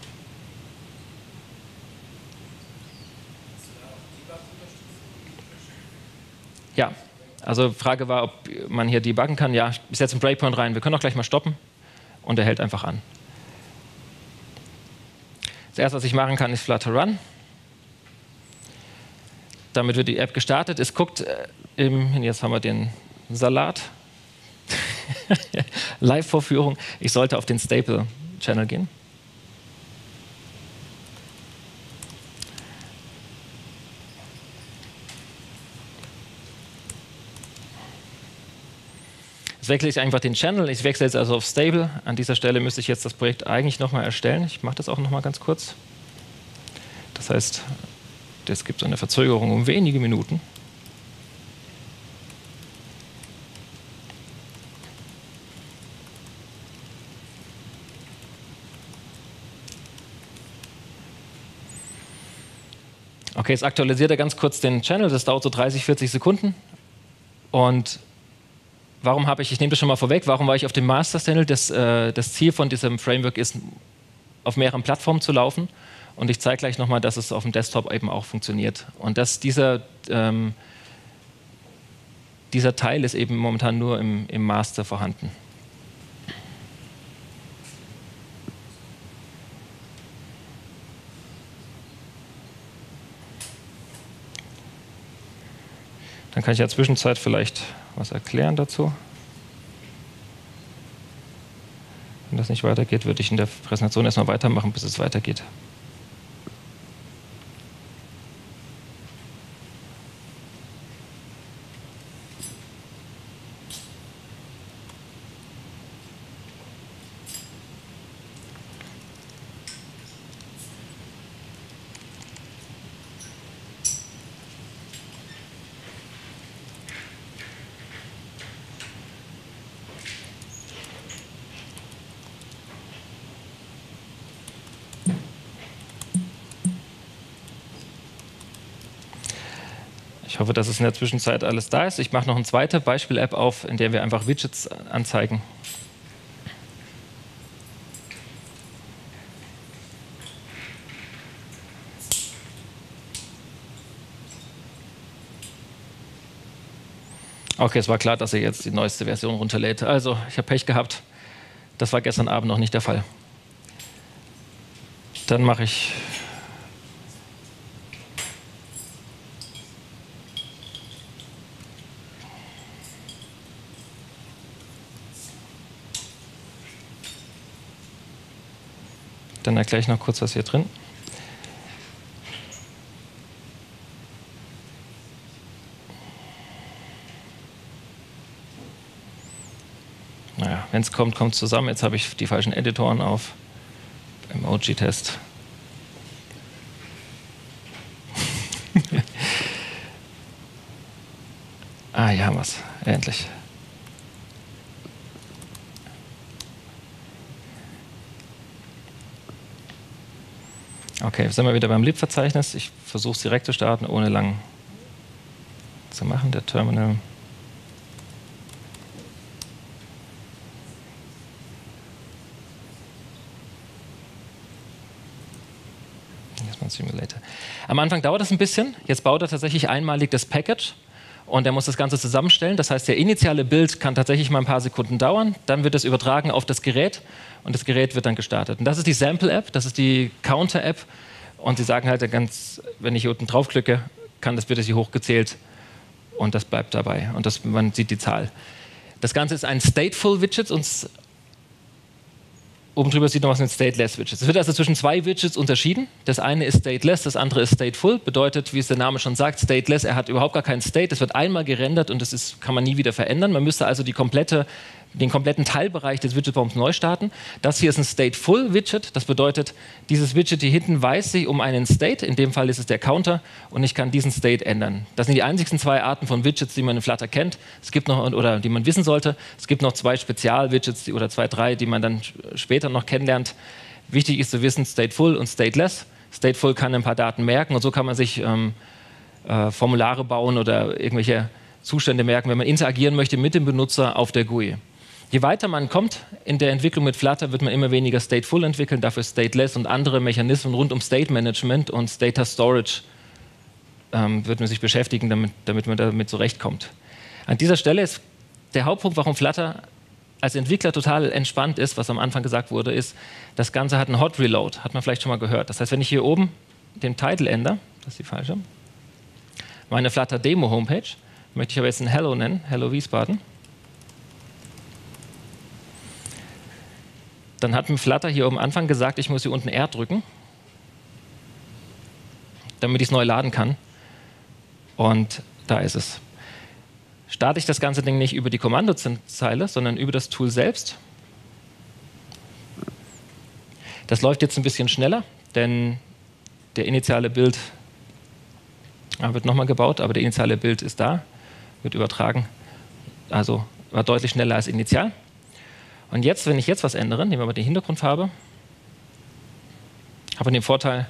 [SPEAKER 2] Ja, also Frage war, ob man hier debuggen kann. Ja, ich setze einen Breakpoint rein. Wir können auch gleich mal stoppen und er hält einfach an. Das erste, was ich machen kann, ist Flutter Run. damit wird die App gestartet. Es guckt, äh, im, jetzt haben wir den Salat, Live-Vorführung. Ich sollte auf den Staple-Channel gehen. Jetzt wechsle ich einfach den Channel. Ich wechsle jetzt also auf Stable. An dieser Stelle müsste ich jetzt das Projekt eigentlich nochmal erstellen. Ich mache das auch nochmal ganz kurz. Das heißt, es gibt eine Verzögerung um wenige Minuten. Okay, jetzt aktualisiert er ganz kurz den Channel. Das dauert so dreißig, vierzig Sekunden. Und warum habe ich, ich nehme das schon mal vorweg, warum war ich auf dem Master Channel? Das, äh, das Ziel von diesem Framework ist, auf mehreren Plattformen zu laufen. Und ich zeige gleich nochmal, dass es auf dem Desktop eben auch funktioniert. Und dass dieser, ähm, dieser Teil ist eben momentan nur im, im Master vorhanden. Dann kann ich ja Zwischenzeit vielleicht was erklären dazu. Wenn das nicht weitergeht, würde ich in der Präsentation erstmal weitermachen, bis es weitergeht. Ich hoffe, dass es in der Zwischenzeit alles da ist. Ich mache noch eine zweite Beispiel-App auf, in der wir einfach Widgets anzeigen. Okay, es war klar, dass er jetzt die neueste Version runterlädt. Also, ich habe Pech gehabt. Das war gestern Abend noch nicht der Fall. Dann mache ich Dann erkläre ich noch kurz, was hier drin. Naja, wenn es kommt, kommt es zusammen. Jetzt habe ich die falschen Editoren auf. Emoji-Test. Ah, hier haben wir es. Endlich. Okay, sind wir wieder beim lib-Verzeichnis. Ich versuche es direkt zu starten, ohne lang zu machen. Der Terminal. Erstmal ein Simulator. Am Anfang dauert es ein bisschen. Jetzt baut er tatsächlich einmalig das Package. Und er muss das Ganze zusammenstellen. Das heißt, der initiale Bild kann tatsächlich mal ein paar Sekunden dauern. Dann wird es übertragen auf das Gerät und das Gerät wird dann gestartet. Und das ist die Sample-App, das ist die Counter-App. Und sie sagen halt ganz, wenn ich hier unten draufklicke, kann das, wird es hier hochgezählt und das bleibt dabei. Und das, man sieht die Zahl. Das Ganze ist ein Stateful-Widget und oben drüber sieht man was mit Stateless-Widgets. Es wird also zwischen zwei Widgets unterschieden. Das eine ist Stateless, das andere ist Stateful. Bedeutet, wie es der Name schon sagt, Stateless, er hat überhaupt gar keinen State. Es wird einmal gerendert und das ist, kann man nie wieder verändern. Man müsste also die komplette, den kompletten Teilbereich des Widgetbaums neu starten. Das hier ist ein Stateful-Widget. Das bedeutet, dieses Widget hier hinten weiß sich um einen State. In dem Fall ist es der Counter und ich kann diesen State ändern. Das sind die einzigsten zwei Arten von Widgets, die man in Flutter kennt. Es gibt noch, oder die man wissen sollte. Es gibt noch zwei Spezial-Widgets oder zwei, drei, die man dann später noch kennenlernt. Wichtig ist zu wissen, Stateful und Stateless. Stateful kann ein paar Daten merken und so kann man sich ähm, äh, Formulare bauen oder irgendwelche Zustände merken, wenn man interagieren möchte mit dem Benutzer auf der G U I. Je weiter man kommt in der Entwicklung mit Flutter, wird man immer weniger Stateful entwickeln, dafür Stateless und andere Mechanismen rund um State Management und Data Storage ähm, wird man sich beschäftigen, damit, damit man damit zurechtkommt. An dieser Stelle ist der Hauptpunkt, warum Flutter als Entwickler total entspannt ist, was am Anfang gesagt wurde, ist, das Ganze hat einen Hot Reload, hat man vielleicht schon mal gehört. Das heißt, wenn ich hier oben den Title ändere, das ist die falsche, meine Flutter-Demo-Homepage. Möchte ich aber jetzt ein Hello nennen, Hello Wiesbaden. Dann hat mir Flutter hier am Anfang gesagt, ich muss hier unten R drücken, damit ich es neu laden kann. Und da ist es. Starte ich das ganze Ding nicht über die Kommandozeile, sondern über das Tool selbst. Das läuft jetzt ein bisschen schneller, denn der initiale Build wird nochmal gebaut, aber der initiale Build ist da, wird übertragen. Also war deutlich schneller als initial. Und jetzt, wenn ich jetzt was ändere, nehmen wir mal die Hintergrundfarbe, habe ich den Vorteil,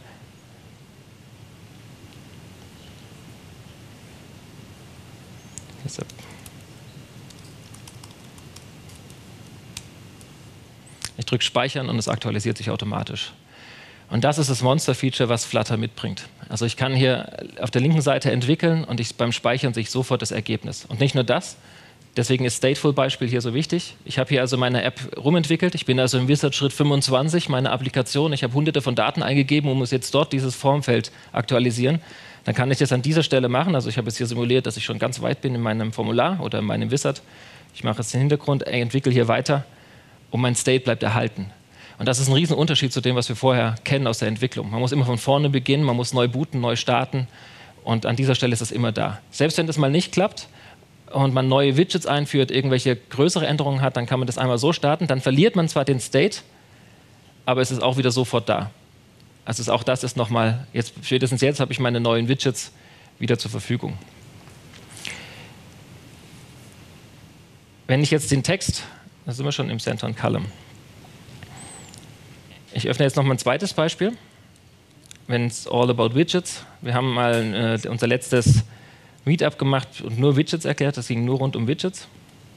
[SPEAKER 2] ich drücke Speichern und es aktualisiert sich automatisch. Und das ist das Monster-Feature, was Flutter mitbringt. Also ich kann hier auf der linken Seite entwickeln und ich, beim Speichern sehe ich sofort das Ergebnis. Und nicht nur das, deswegen ist Stateful-Beispiel hier so wichtig. Ich habe hier also meine App rumentwickelt. Ich bin also im Wizard Schritt fünfundzwanzig, meine Applikation. Ich habe hunderte von Daten eingegeben und muss jetzt dort dieses Formfeld aktualisieren. Dann kann ich das an dieser Stelle machen. Also ich habe jetzt hier simuliert, dass ich schon ganz weit bin in meinem Formular oder in meinem Wizard. Ich mache jetzt den Hintergrund, entwickle hier weiter und mein State bleibt erhalten. Und das ist ein Riesenunterschied zu dem, was wir vorher kennen aus der Entwicklung. Man muss immer von vorne beginnen, man muss neu booten, neu starten. Und an dieser Stelle ist es immer da. Selbst wenn das mal nicht klappt und man neue Widgets einführt, irgendwelche größere Änderungen hat, dann kann man das einmal so starten. Dann verliert man zwar den State, aber es ist auch wieder sofort da. Also ist auch das ist nochmal, jetzt, spätestens jetzt habe ich meine neuen Widgets wieder zur Verfügung. Wenn ich jetzt den Text, da sind wir schon im Center und Column. Ich öffne jetzt noch mal ein zweites Beispiel. Wenn es all about Widgets. Wir haben mal äh, unser letztes Meetup gemacht und nur Widgets erklärt. Das ging nur rund um Widgets.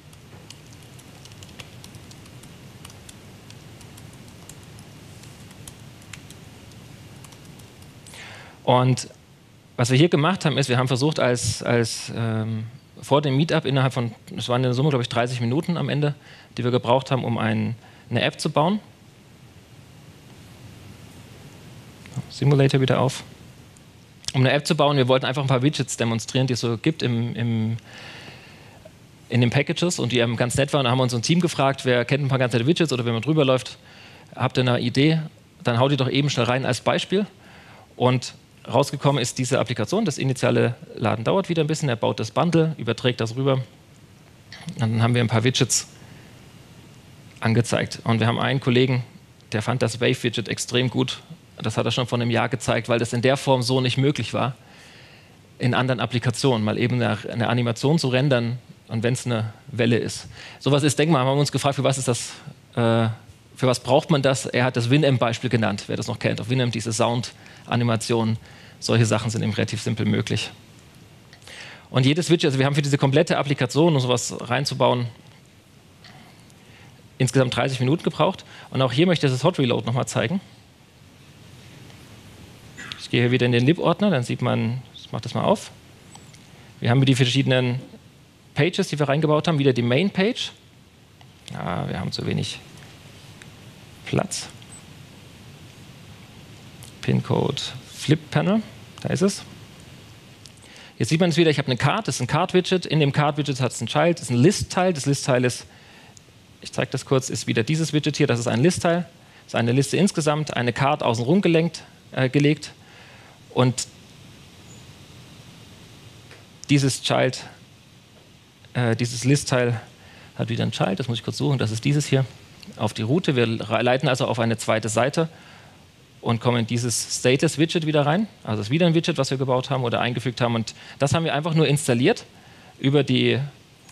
[SPEAKER 2] Und was wir hier gemacht haben, ist, wir haben versucht, als, als ähm, vor dem Meetup innerhalb von, es waren in der Summe, glaube ich, dreißig Minuten am Ende, die wir gebraucht haben, um ein, eine App zu bauen. Simulator wieder auf. Um eine App zu bauen, wir wollten einfach ein paar Widgets demonstrieren, die es so gibt im, im, in den Packages und die eben ganz nett waren. Da haben wir uns ein Team gefragt, wer kennt ein paar ganz nette Widgets oder wenn man drüber läuft, habt ihr eine Idee, dann haut die doch eben schnell rein als Beispiel. Und rausgekommen ist diese Applikation, das initiale Laden dauert wieder ein bisschen, er baut das Bundle, überträgt das rüber. Und dann haben wir ein paar Widgets angezeigt. Und wir haben einen Kollegen, der fand das Wave-Widget extrem gut. Das hat er schon vor einem Jahr gezeigt, weil das in der Form so nicht möglich war, in anderen Applikationen mal eben eine, eine Animation zu rendern und wenn es eine Welle ist. Sowas ist, denk mal, haben wir uns gefragt, für was ist das, äh, für was braucht man das? Er hat das Winamp-Beispiel genannt, wer das noch kennt. Auf Winamp diese Sound-Animationen, solche Sachen sind eben relativ simpel möglich. Und jedes Widget, also wir haben für diese komplette Applikation, um sowas reinzubauen, insgesamt dreißig Minuten gebraucht. Und auch hier möchte ich das Hot Reload nochmal zeigen. Ich gehe hier wieder in den lib-Ordner, dann sieht man, ich mache das mal auf. Wir haben die verschiedenen Pages, die wir reingebaut haben, wieder die Main-Page. Ah, wir haben zu wenig Platz. Pincode Flip-Panel, da ist es. Jetzt sieht man es wieder, ich habe eine Card, das ist ein Card-Widget. In dem Card-Widget hat es ein Child, das ist ein List-Teil. Das List-Teil ist, ich zeige das kurz, ist wieder dieses Widget hier, das ist ein List-Teil. Das ist eine Liste insgesamt, eine Card außenrum gelenkt, äh, gelegt. Und dieses Child, äh, dieses List-Teil hat wieder ein Child, das muss ich kurz suchen, das ist dieses hier, auf die Route. Wir leiten also auf eine zweite Seite und kommen in dieses Status-Widget wieder rein. Also das ist wieder ein Widget, was wir gebaut haben oder eingefügt haben. Und das haben wir einfach nur installiert über die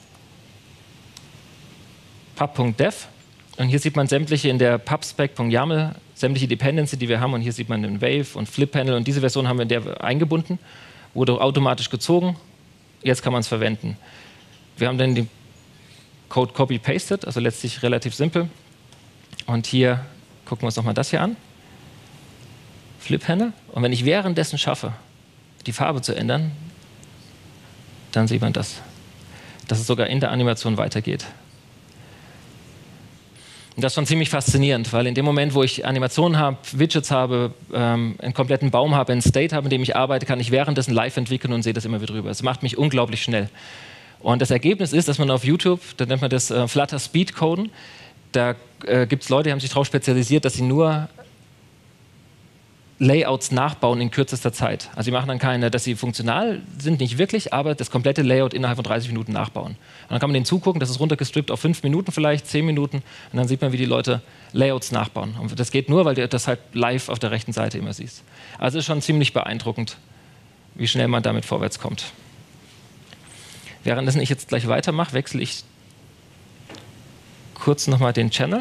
[SPEAKER 2] pub.dev. Und hier sieht man sämtliche in der pubspec.yaml, sämtliche Dependency, die wir haben. Und hier sieht man den Wave und Flip-Panel. Und diese Version haben wir in der eingebunden, wurde automatisch gezogen. Jetzt kann man es verwenden. Wir haben dann den Code copy-pasted, also letztlich relativ simpel. Und hier gucken wir uns nochmal das hier an. Flip-Panel. Und wenn ich währenddessen schaffe, die Farbe zu ändern, dann sieht man das, dass es sogar in der Animation weitergeht. Und das ist schon ziemlich faszinierend, weil in dem Moment, wo ich Animationen habe, Widgets habe, ähm, einen kompletten Baum habe, einen State habe, in dem ich arbeite, kann ich währenddessen live entwickeln und sehe das immer wieder drüber. Es macht mich unglaublich schnell. Und das Ergebnis ist, dass man auf YouTube, da nennt man das äh, Flutter Speed Coden, da äh, gibt es Leute, die haben sich darauf spezialisiert, dass sie nur Layouts nachbauen in kürzester Zeit. Also sie machen dann keine, dass sie funktional sind, nicht wirklich, aber das komplette Layout innerhalb von dreißig Minuten nachbauen. Und dann kann man denen zugucken, das ist runtergestrippt auf fünf Minuten vielleicht, zehn Minuten und dann sieht man, wie die Leute Layouts nachbauen. Und das geht nur, weil du das halt live auf der rechten Seite immer siehst. Also ist schon ziemlich beeindruckend, wie schnell man damit vorwärts kommt. Währenddessen ich jetzt gleich weitermache, wechsle ich kurz nochmal den Channel.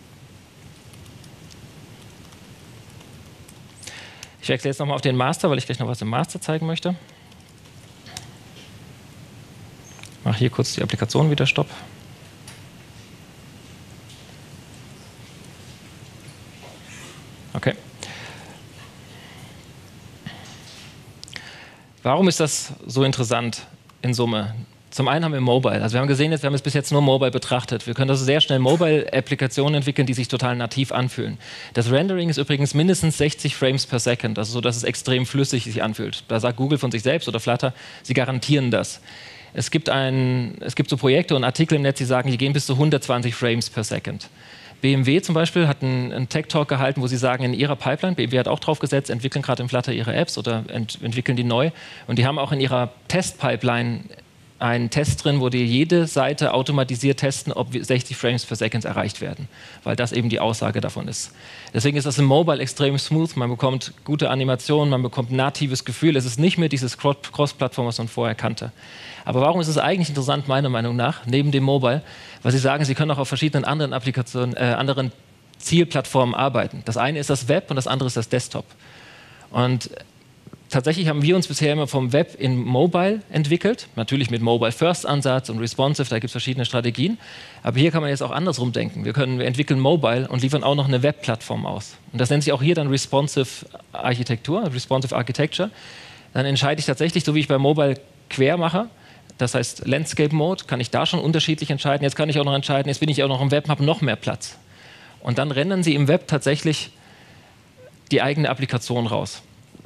[SPEAKER 2] Ich wechsle jetzt nochmal auf den Master, weil ich gleich noch was im Master zeigen möchte. Ich mache hier kurz die Applikation wieder Stopp. Okay. Warum ist das so interessant in Summe? Zum einen haben wir Mobile. Also wir haben gesehen, jetzt, wir haben es bis jetzt nur Mobile betrachtet. Wir können also sehr schnell Mobile-Applikationen entwickeln, die sich total nativ anfühlen. Das Rendering ist übrigens mindestens sechzig Frames per Second, also so, dass es extrem flüssig sich anfühlt. Da sagt Google von sich selbst oder Flutter, sie garantieren das. Es gibt, ein, es gibt so Projekte und Artikel im Netz, die sagen, die gehen bis zu hundertzwanzig Frames per Second. B M W zum Beispiel hat einen, einen Tech-Talk gehalten, wo sie sagen, in ihrer Pipeline, B M W hat auch drauf gesetzt, entwickeln gerade in Flutter ihre Apps oder ent, entwickeln die neu. Und die haben auch in ihrer Test-Pipeline einen Test drin, wo die jede Seite automatisiert testen, ob sechzig Frames per Second erreicht werden, weil das eben die Aussage davon ist. Deswegen ist das im Mobile extrem smooth, man bekommt gute Animationen, man bekommt ein natives Gefühl, es ist nicht mehr dieses Cross-Plattform, was man vorher kannte. Aber warum ist es eigentlich interessant, meiner Meinung nach, neben dem Mobile, weil Sie sagen, Sie können auch auf verschiedenen anderen Applikationen, äh, anderen Zielplattformen arbeiten. Das eine ist das Web und das andere ist das Desktop. Und tatsächlich haben wir uns bisher immer vom Web in Mobile entwickelt, natürlich mit Mobile-First-Ansatz und Responsive, da gibt es verschiedene Strategien, aber hier kann man jetzt auch andersrum denken. Wir, können, wir entwickeln Mobile und liefern auch noch eine Web-Plattform aus. Und das nennt sich auch hier dann Responsive Architektur, Responsive Architecture. Dann entscheide ich tatsächlich, so wie ich bei Mobile quer mache, das heißt Landscape Mode, kann ich da schon unterschiedlich entscheiden. Jetzt kann ich auch noch entscheiden, jetzt bin ich auch noch im Web, habe noch mehr Platz. Und dann rendern Sie im Web tatsächlich die eigene Applikation raus.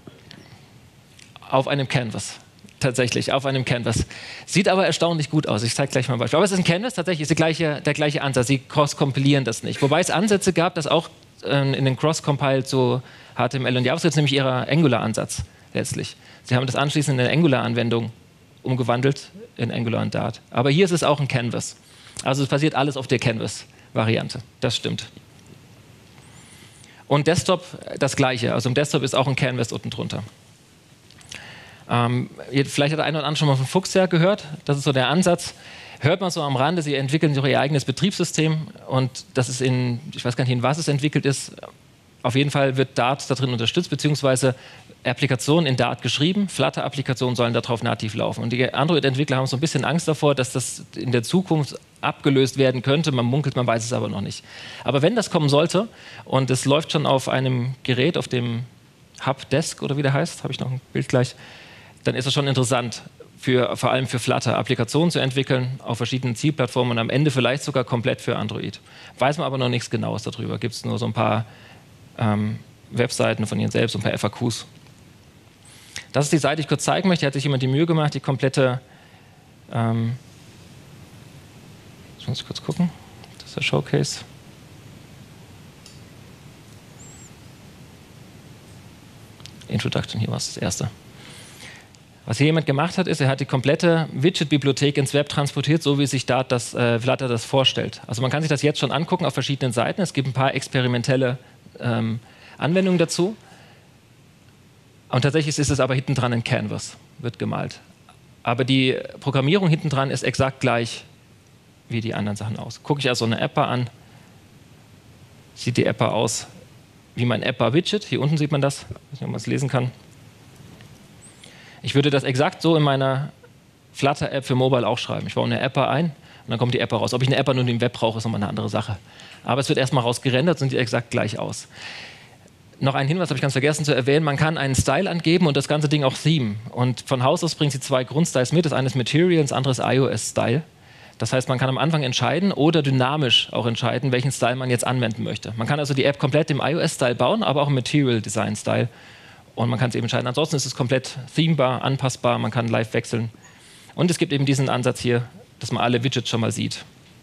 [SPEAKER 2] Auf einem Canvas. Tatsächlich, auf einem Canvas. Sieht aber erstaunlich gut aus. Ich zeige gleich mal ein Beispiel. Aber es ist ein Canvas, tatsächlich ist der gleiche, der gleiche Ansatz. Sie cross-kompilieren das nicht. Wobei es Ansätze gab, das auch äh, in den Cross-Compile zu H T M L und JavaScript, nämlich Ihr Angular-Ansatz letztlich. Sie haben das anschließend in eine Angular-Anwendung umgewandelt in Angular und Dart. Aber hier ist es auch ein Canvas. Also es basiert alles auf der Canvas-Variante. Das stimmt. Und Desktop das Gleiche. Also im Desktop ist auch ein Canvas unten drunter. Ähm, vielleicht hat der eine oder andere schon mal von Fuchsia gehört. Das ist so der Ansatz. Hört man so am Rande, sie entwickeln sich ihr eigenes Betriebssystem und das ist in, ich weiß gar nicht, in was es entwickelt ist. Auf jeden Fall wird Dart da drin unterstützt, beziehungsweise Applikationen in Dart geschrieben, Flutter-Applikationen sollen darauf nativ laufen. Und die Android-Entwickler haben so ein bisschen Angst davor, dass das in der Zukunft abgelöst werden könnte. Man munkelt, man weiß es aber noch nicht. Aber wenn das kommen sollte und es läuft schon auf einem Gerät, auf dem Hubdesk oder wie der heißt, habe ich noch ein Bild gleich, dann ist es schon interessant, für, vor allem für Flutter Applikationen zu entwickeln auf verschiedenen Zielplattformen und am Ende vielleicht sogar komplett für Android. Weiß man aber noch nichts Genaues darüber. Gibt es nur so ein paar ähm, Webseiten von Ihnen selbst und ein paar F A Qs. Das ist die Seite, die ich kurz zeigen möchte. Hier hat sich jemand die Mühe gemacht, die komplette. Ähm, jetzt muss ich kurz gucken. Das ist der Showcase. Introduction, hier war es das erste. Was hier jemand gemacht hat, ist, er hat die komplette Widget-Bibliothek ins Web transportiert, so wie sich Dart das, äh, Flutter das vorstellt. Also man kann sich das jetzt schon angucken auf verschiedenen Seiten. Es gibt ein paar experimentelle ähm, Anwendungen dazu. Und tatsächlich ist es aber hinten dran ein Canvas, wird gemalt. Aber die Programmierung hinten dran ist exakt gleich wie die anderen Sachen aus. Gucke ich also eine Appa an, sieht die Appa aus wie mein Appa-Widget. Hier unten sieht man das, ich weiß nicht, ob man es lesen kann. Ich würde das exakt so in meiner Flutter-App für Mobile auch schreiben. Ich baue eine Appa ein und dann kommt die Appa raus. Ob ich eine Appa nur im Web brauche, ist nochmal eine andere Sache. Aber es wird erstmal rausgerendert und sieht exakt gleich aus. Noch ein Hinweis habe ich ganz vergessen zu erwähnen. Man kann einen Style angeben und das ganze Ding auch themen. Und von Haus aus bringt sie zwei Grundstyles mit. Das eine ist Material, das andere ist iOS-Style. Das heißt, man kann am Anfang entscheiden oder dynamisch auch entscheiden, welchen Style man jetzt anwenden möchte. Man kann also die App komplett im iOS-Style bauen, aber auch im Material-Design-Style. Und man kann es eben entscheiden. Ansonsten ist es komplett themebar, anpassbar, man kann live wechseln. Und es gibt eben diesen Ansatz hier, dass man alle Widgets schon mal sieht.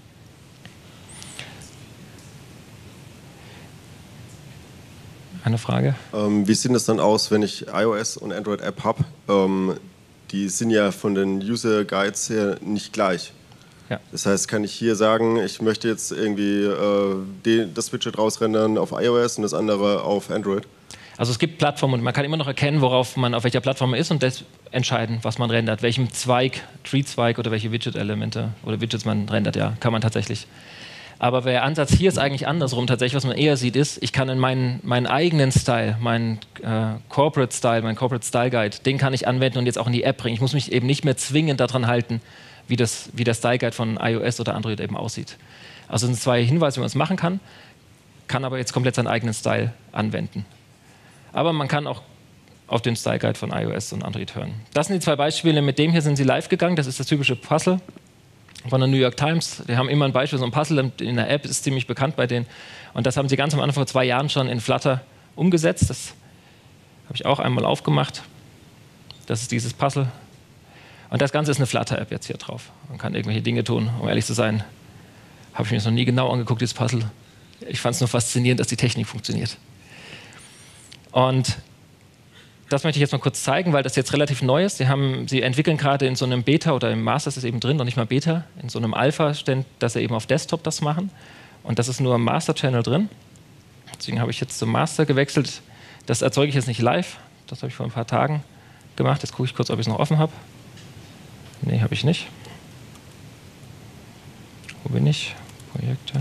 [SPEAKER 2] Eine Frage?
[SPEAKER 3] Ähm, wie sieht es dann aus, wenn ich iOS und Android-App habe? Ähm, die sind ja von den User-Guides her nicht gleich.
[SPEAKER 2] Ja.
[SPEAKER 3] Das heißt, kann ich hier sagen, ich möchte jetzt irgendwie äh, die, das Widget rausrendern auf iOS und das andere auf Android?
[SPEAKER 2] Also es gibt Plattformen und man kann immer noch erkennen, worauf man, auf welcher Plattform man ist und das entscheiden, was man rendert, welchem Zweig, Tree-Zweig oder welche Widget-Elemente oder Widgets man rendert, ja, kann man tatsächlich. Aber der Ansatz hier ist eigentlich andersrum. Tatsächlich, was man eher sieht, ist, ich kann in meinen, meinen eigenen Style, meinen äh, Corporate Style, meinen Corporate Style Guide, den kann ich anwenden und jetzt auch in die App bringen. Ich muss mich eben nicht mehr zwingend daran halten, wie, das, wie der Style Guide von iOS oder Android eben aussieht. Also sind zwei Hinweise, wie man es machen kann, kann aber jetzt komplett seinen eigenen Style anwenden. Aber man kann auch auf den Style Guide von iOS und Android hören. Das sind die zwei Beispiele. Mit dem hier sind sie live gegangen. Das ist das typische Puzzle von der New York Times. Die haben immer ein Beispiel, so ein Puzzle in der App, ist ziemlich bekannt bei denen. Und das haben sie ganz am Anfang vor zwei Jahren schon in Flutter umgesetzt. Das habe ich auch einmal aufgemacht. Das ist dieses Puzzle. Und das Ganze ist eine Flutter-App jetzt hier drauf. Man kann irgendwelche Dinge tun. Um ehrlich zu sein, habe ich mir das noch nie genau angeguckt, dieses Puzzle. Ich fand es nur faszinierend, dass die Technik funktioniert. Und das möchte ich jetzt mal kurz zeigen, weil das jetzt relativ neu ist. Sie, haben, sie entwickeln gerade in so einem Beta oder im Master ist es eben drin, noch nicht mal Beta, in so einem Alpha, dass sie eben auf Desktop das machen. Und das ist nur im Master-Channel drin. Deswegen habe ich jetzt zum Master gewechselt. Das erzeuge ich jetzt nicht live. Das habe ich vor ein paar Tagen gemacht. Jetzt gucke ich kurz, ob ich es noch offen habe. Nee, habe ich nicht. Wo bin ich? Projekte.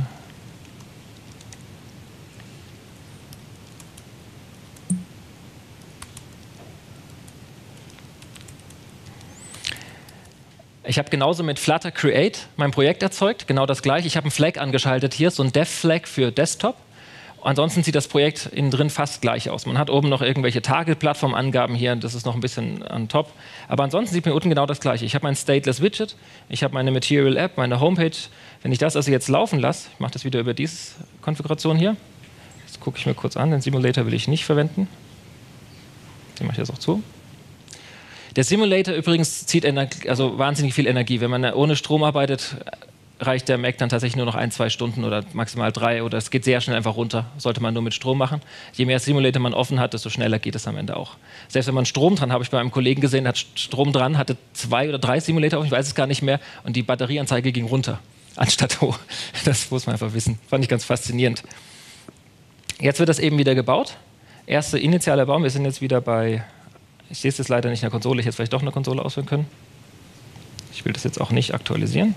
[SPEAKER 2] Ich habe genauso mit Flutter Create mein Projekt erzeugt, genau das gleiche. Ich habe einen Flag angeschaltet hier, so ein Dev-Flag für Desktop. Ansonsten sieht das Projekt innen drin fast gleich aus. Man hat oben noch irgendwelche Target-Plattform-Angaben hier, das ist noch ein bisschen on top. Aber ansonsten sieht man unten genau das gleiche. Ich habe mein Stateless Widget, ich habe meine Material App, meine Homepage. Wenn ich das also jetzt laufen lasse, ich mache das wieder über diese Konfiguration hier. Das gucke ich mir kurz an, den Simulator will ich nicht verwenden. Den mache ich jetzt auch zu. Der Simulator übrigens zieht Energie, also wahnsinnig viel Energie. Wenn man ohne Strom arbeitet, reicht der Mac dann tatsächlich nur noch ein, zwei Stunden oder maximal drei oder es geht sehr schnell einfach runter. Sollte man nur mit Strom machen. Je mehr Simulator man offen hat, desto schneller geht es am Ende auch. Selbst wenn man Strom dran, habe ich bei einem Kollegen gesehen, hat Strom dran, hatte zwei oder drei Simulator auf, ich weiß es gar nicht mehr, und die Batterieanzeige ging runter, anstatt hoch. Das muss man einfach wissen. Fand ich ganz faszinierend. Jetzt wird das eben wieder gebaut. Erste initiale Baum, wir sind jetzt wieder bei... Ich sehe es jetzt leider nicht in der Konsole, ich hätte vielleicht doch eine Konsole auswählen können. Ich will das jetzt auch nicht aktualisieren.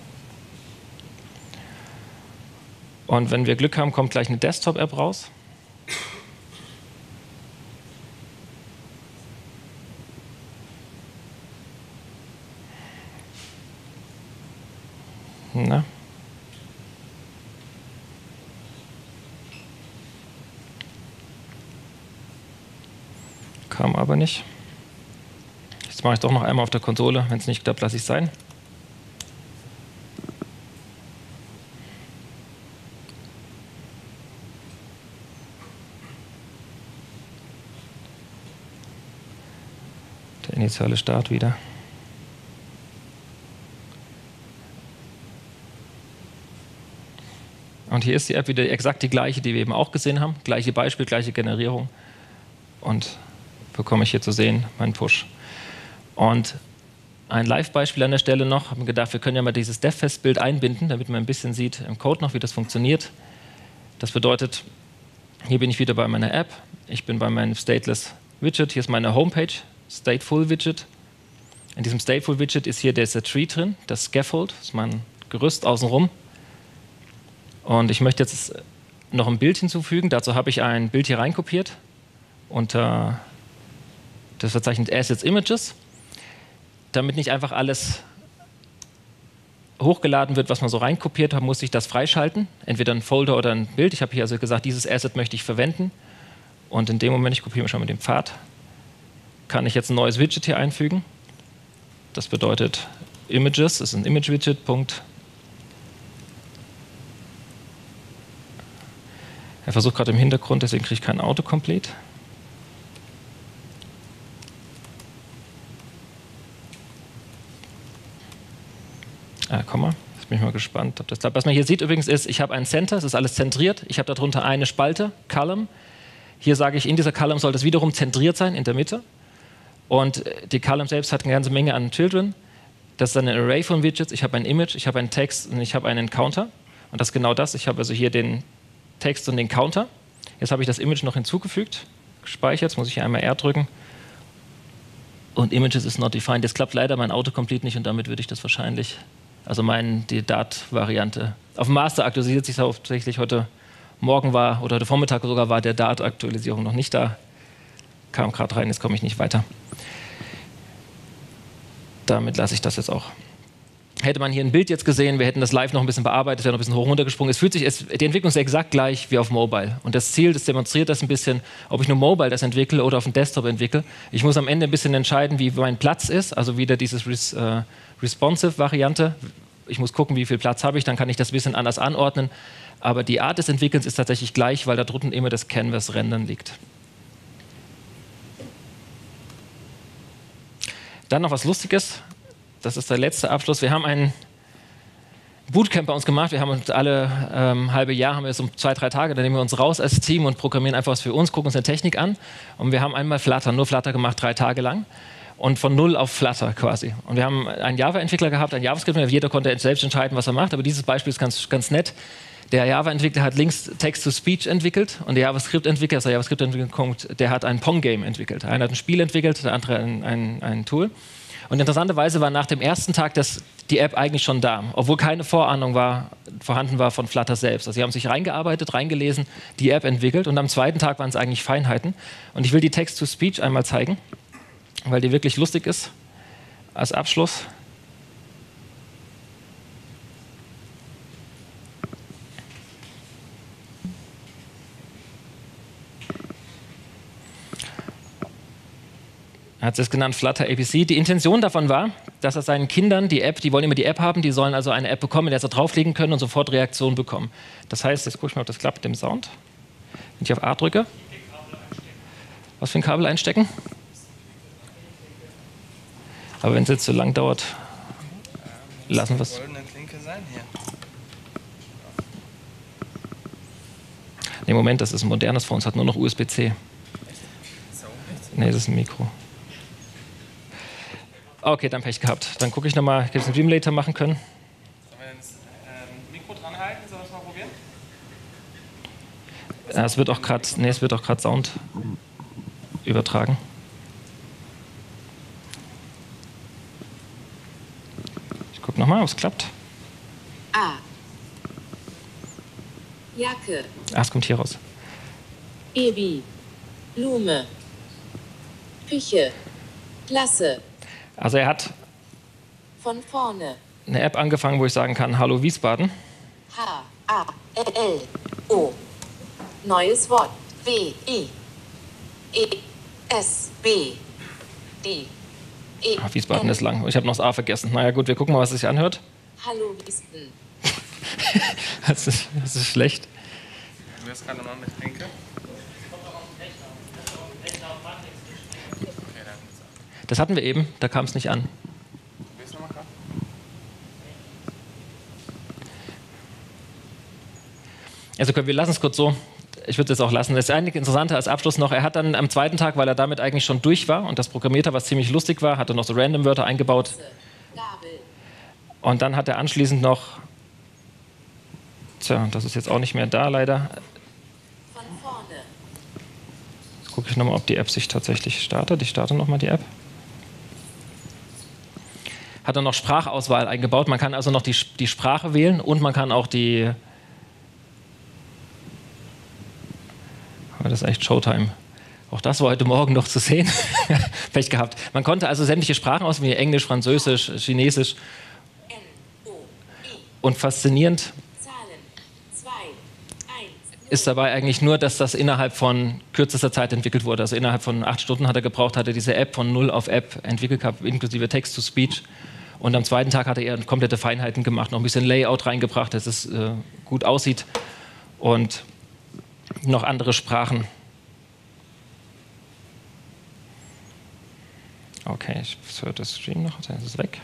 [SPEAKER 2] Und wenn wir Glück haben, kommt gleich eine Desktop-App raus. Na? Kam aber nicht. Jetzt mache ich doch noch einmal auf der Konsole. Wenn es nicht klappt, lasse ich es sein. Der initiale Start wieder. Und hier ist die App wieder exakt die gleiche, die wir eben auch gesehen haben. Gleiche Beispiel, gleiche Generierung. Und bekomme ich hier zu sehen, meinen Push. Und ein Live-Beispiel an der Stelle noch. Haben wir gedacht, wir können ja mal dieses Dev-Fest-Bild einbinden, damit man ein bisschen sieht im Code noch, wie das funktioniert. Das bedeutet, hier bin ich wieder bei meiner App. Ich bin bei meinem Stateless Widget. Hier ist meine Homepage, Stateful Widget. In diesem Stateful Widget ist hier der Tree drin, das Scaffold, das ist mein Gerüst außenrum. Und ich möchte jetzt noch ein Bild hinzufügen. Dazu habe ich ein Bild hier reinkopiert unter das Verzeichnis Assets Images, damit nicht einfach alles hochgeladen wird, was man so reinkopiert hat, muss ich das freischalten, entweder ein Folder oder ein Bild. Ich habe hier also gesagt, dieses Asset möchte ich verwenden und in dem Moment, ich kopiere mir schon mal den Pfad, kann ich jetzt ein neues Widget hier einfügen. Das bedeutet Images, das ist ein Image-Widget, Punkt, Er versucht gerade im Hintergrund, deswegen kriege ich kein Autocomplete. Ah, komm mal. Jetzt bin ich mal gespannt, ob das klappt. Was man hier sieht übrigens ist, ich habe ein Center, es ist alles zentriert. Ich habe darunter eine Spalte, Column. Hier sage ich, in dieser Column soll das wiederum zentriert sein, in der Mitte. Und die Column selbst hat eine ganze Menge an Children. Das ist ein Array von Widgets. Ich habe ein Image, ich habe einen Text und ich habe einen Counter. Und das ist genau das. Ich habe also hier den Text und den Counter. Jetzt habe ich das Image noch hinzugefügt, gespeichert. Jetzt muss ich hier einmal R drücken. Und Images is not defined. Jetzt klappt leider mein Autocomplete nicht und damit würde ich das wahrscheinlich, also mein, die Dart-Variante. Auf dem Master aktualisiert sich hauptsächlich heute Morgen war, oder heute Vormittag sogar war der Dart-Aktualisierung noch nicht da. Kam gerade rein, jetzt komme ich nicht weiter. Damit lasse ich das jetzt auch. Hätte man hier ein Bild jetzt gesehen, wir hätten das live noch ein bisschen bearbeitet, wäre noch ein bisschen hoch runtergesprungen. Es fühlt sich, es, die Entwicklung ist exakt gleich wie auf Mobile. Und das Ziel, das demonstriert das ein bisschen, ob ich nur Mobile das entwickle oder auf dem Desktop entwickle. Ich muss am Ende ein bisschen entscheiden, wie mein Platz ist, also wieder diese res, äh, Responsive-Variante. Ich muss gucken, wie viel Platz habe ich, dann kann ich das ein bisschen anders anordnen. Aber die Art des Entwickelns ist tatsächlich gleich, weil da drunten immer das Canvas-Rendern liegt. Dann noch was Lustiges. Das ist der letzte Abschluss. Wir haben einen Bootcamp bei uns gemacht. Wir haben uns alle ähm, halbe Jahr, haben wir so zwei, drei Tage, da nehmen wir uns raus als Team und programmieren einfach was für uns, gucken uns eine Technik an. Und wir haben einmal Flutter, nur Flutter gemacht, drei Tage lang. Und von null auf Flutter quasi. Und wir haben einen Java-Entwickler gehabt, einen JavaScript-Entwickler. Jeder konnte selbst entscheiden, was er macht. Aber dieses Beispiel ist ganz, ganz nett. Der Java-Entwickler hat links Text-to-Speech entwickelt und der JavaScript-Entwickler, also der JavaScript-Entwickler, der hat ein Pong-Game entwickelt. Einer hat ein Spiel entwickelt, der andere ein, ein, ein Tool. Und interessanterweise war nach dem ersten Tag das, die App eigentlich schon da, obwohl keine Vorahnung war, vorhanden war von Flutter selbst. Also sie haben sich reingearbeitet, reingelesen, die App entwickelt und am zweiten Tag waren es eigentlich Feinheiten. Und ich will die Text-to-Speech einmal zeigen, weil die wirklich lustig ist als Abschluss. Er hat es genannt Flutter A P C. Die Intention davon war, dass er seinen Kindern die App, die wollen immer die App haben, die sollen also eine App bekommen, in der sie drauflegen können und sofort Reaktionen bekommen. Das heißt, jetzt gucke ich mal, ob das klappt mit dem Sound. Wenn ich auf A drücke. Was für ein Kabel einstecken? Aber wenn es jetzt so lang dauert, lassen wir es. Nee, Moment, das ist ein modernes Phone, es hat nur noch U S B C. Nee, das ist ein Mikro. Okay, dann Pech gehabt. Dann gucke ich nochmal, gibt es einen Dreamlater machen können?
[SPEAKER 1] Sollen wir das ähm, Mikro dran halten? Sollen wir das mal probieren?
[SPEAKER 2] Ja, es wird auch gerade, nee, es wird auch gerade Sound übertragen. Ich gucke nochmal, ob es klappt.
[SPEAKER 4] A. Jacke.
[SPEAKER 2] Ah, es kommt hier raus.
[SPEAKER 4] Baby. Blume. Küche. Klasse.
[SPEAKER 2] Also er hat
[SPEAKER 4] Von vorne.
[SPEAKER 2] eine App angefangen, wo ich sagen kann, Hallo Wiesbaden.
[SPEAKER 4] H. A. L. O. Neues Wort. W. I. E. S. B. D. E.
[SPEAKER 2] Ah, Wiesbaden
[SPEAKER 4] N.
[SPEAKER 2] ist lang. Ich habe noch das A vergessen. Naja gut, wir gucken mal, was es sich anhört.
[SPEAKER 4] Hallo Wiesbaden.
[SPEAKER 2] Das ist, das ist schlecht.
[SPEAKER 1] Du wirst gerade nochmal mit Henke.
[SPEAKER 2] Das hatten wir eben, da kam es nicht an. Also wir lassen es kurz so. Ich würde es auch lassen. Das ist eigentlich interessanter als Abschluss noch. Er hat dann am zweiten Tag, weil er damit eigentlich schon durch war und das programmiert hat, was ziemlich lustig war, hat er noch so Random-Wörter eingebaut.
[SPEAKER 4] Gabel.
[SPEAKER 2] Und dann hat er anschließend noch, tja, das ist jetzt auch nicht mehr da leider.
[SPEAKER 4] Von vorne.
[SPEAKER 2] Jetzt gucke ich nochmal, ob die App sich tatsächlich startet. Ich starte nochmal die App. Hat er noch Sprachauswahl eingebaut. Man kann also noch die, die Sprache wählen und man kann auch die... Aber das ist echt Showtime. Auch das war heute Morgen noch zu sehen. Pech gehabt. Man konnte also sämtliche Sprachen auswählen, wie Englisch, Französisch, Chinesisch.
[SPEAKER 4] N. O. I.
[SPEAKER 2] Und faszinierend
[SPEAKER 4] Zahlen. zwei. eins.
[SPEAKER 2] ist dabei eigentlich nur, dass das innerhalb von kürzester Zeit entwickelt wurde. Also innerhalb von acht Stunden hat er gebraucht, hat er diese App von null auf App entwickelt gehabt, inklusive Text-to-Speech. Und am zweiten Tag hat er komplette Feinheiten gemacht, noch ein bisschen Layout reingebracht, dass es äh, gut aussieht. Und noch andere Sprachen. Okay, ich höre das Stream noch, dann ist es weg.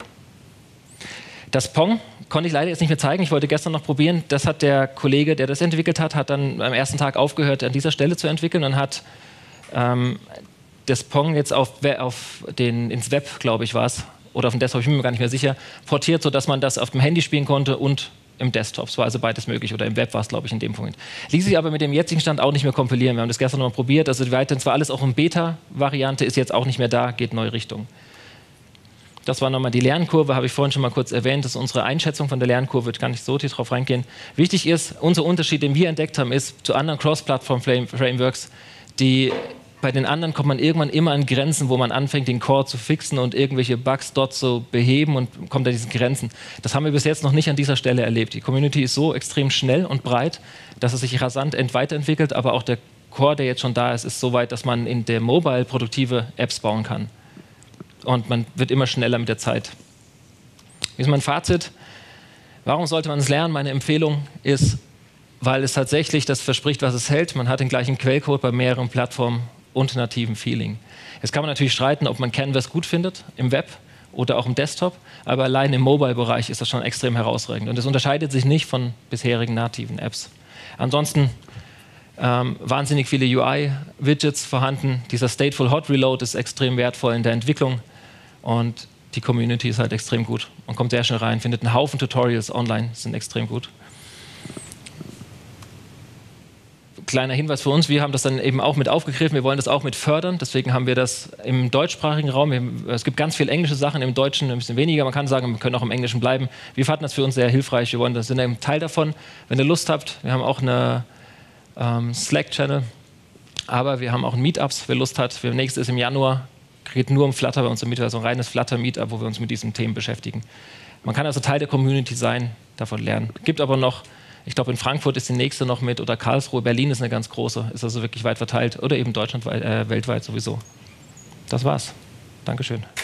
[SPEAKER 2] Das Pong konnte ich leider jetzt nicht mehr zeigen. Ich wollte gestern noch probieren. Das hat der Kollege, der das entwickelt hat, hat dann am ersten Tag aufgehört, an dieser Stelle zu entwickeln und hat ähm, das Pong jetzt auf, auf den, ins Web, glaube ich, war es, oder auf dem Desktop, ich bin mir gar nicht mehr sicher, portiert, sodass man das auf dem Handy spielen konnte und im Desktop. Es war also beides möglich. Oder im Web war es, glaube ich, in dem Punkt. Ließ sich aber mit dem jetzigen Stand auch nicht mehr kompilieren. Wir haben das gestern noch mal probiert. Also weiterhin zwar alles auch in Beta-Variante, ist jetzt auch nicht mehr da, geht neue Richtung. Das war nochmal die Lernkurve, habe ich vorhin schon mal kurz erwähnt. Das ist unsere Einschätzung von der Lernkurve, wird gar nicht so tief drauf reingehen. Wichtig ist, unser Unterschied, den wir entdeckt haben, ist zu anderen Cross-Plattform-Frameworks, die bei den anderen kommt man irgendwann immer an Grenzen, wo man anfängt, den Core zu fixen und irgendwelche Bugs dort zu beheben und kommt an diesen Grenzen. Das haben wir bis jetzt noch nicht an dieser Stelle erlebt. Die Community ist so extrem schnell und breit, dass es sich rasant weiterentwickelt, aber auch der Core, der jetzt schon da ist, ist so weit, dass man in der Mobile produktive Apps bauen kann. Und man wird immer schneller mit der Zeit. Wie ist mein Fazit? Warum sollte man es lernen? Meine Empfehlung ist, weil es tatsächlich das verspricht, was es hält. Man hat den gleichen Quellcode bei mehreren Plattformen und nativen Feeling. Jetzt kann man natürlich streiten, ob man Canvas gut findet im Web oder auch im Desktop, aber allein im Mobile-Bereich ist das schon extrem herausragend und es unterscheidet sich nicht von bisherigen nativen Apps. Ansonsten ähm, wahnsinnig viele U I-Widgets vorhanden. Dieser Stateful Hot Reload ist extrem wertvoll in der Entwicklung und die Community ist halt extrem gut und kommt sehr schnell rein, findet einen Haufen Tutorials online, sind extrem gut. Kleiner Hinweis für uns, wir haben das dann eben auch mit aufgegriffen, wir wollen das auch mit fördern, deswegen haben wir das im deutschsprachigen Raum, wir, es gibt ganz viele englische Sachen, im Deutschen ein bisschen weniger, man kann sagen, wir können auch im Englischen bleiben. Wir fanden das für uns sehr hilfreich, wir wollen das, sind ein Teil davon, wenn ihr Lust habt, wir haben auch eine ähm, Slack-Channel, aber wir haben auch ein Meetups, wer Lust hat, für nächstes ist im Januar, geht nur um Flutter bei uns im Meetup, also ein reines Flutter-Meetup, wo wir uns mit diesen Themen beschäftigen. Man kann also Teil der Community sein, davon lernen. Gibt aber noch, ich glaube, in Frankfurt ist die nächste noch mit oder Karlsruhe, Berlin ist eine ganz große, ist also wirklich weit verteilt oder eben Deutschland, äh, weltweit sowieso. Das war's. Dankeschön.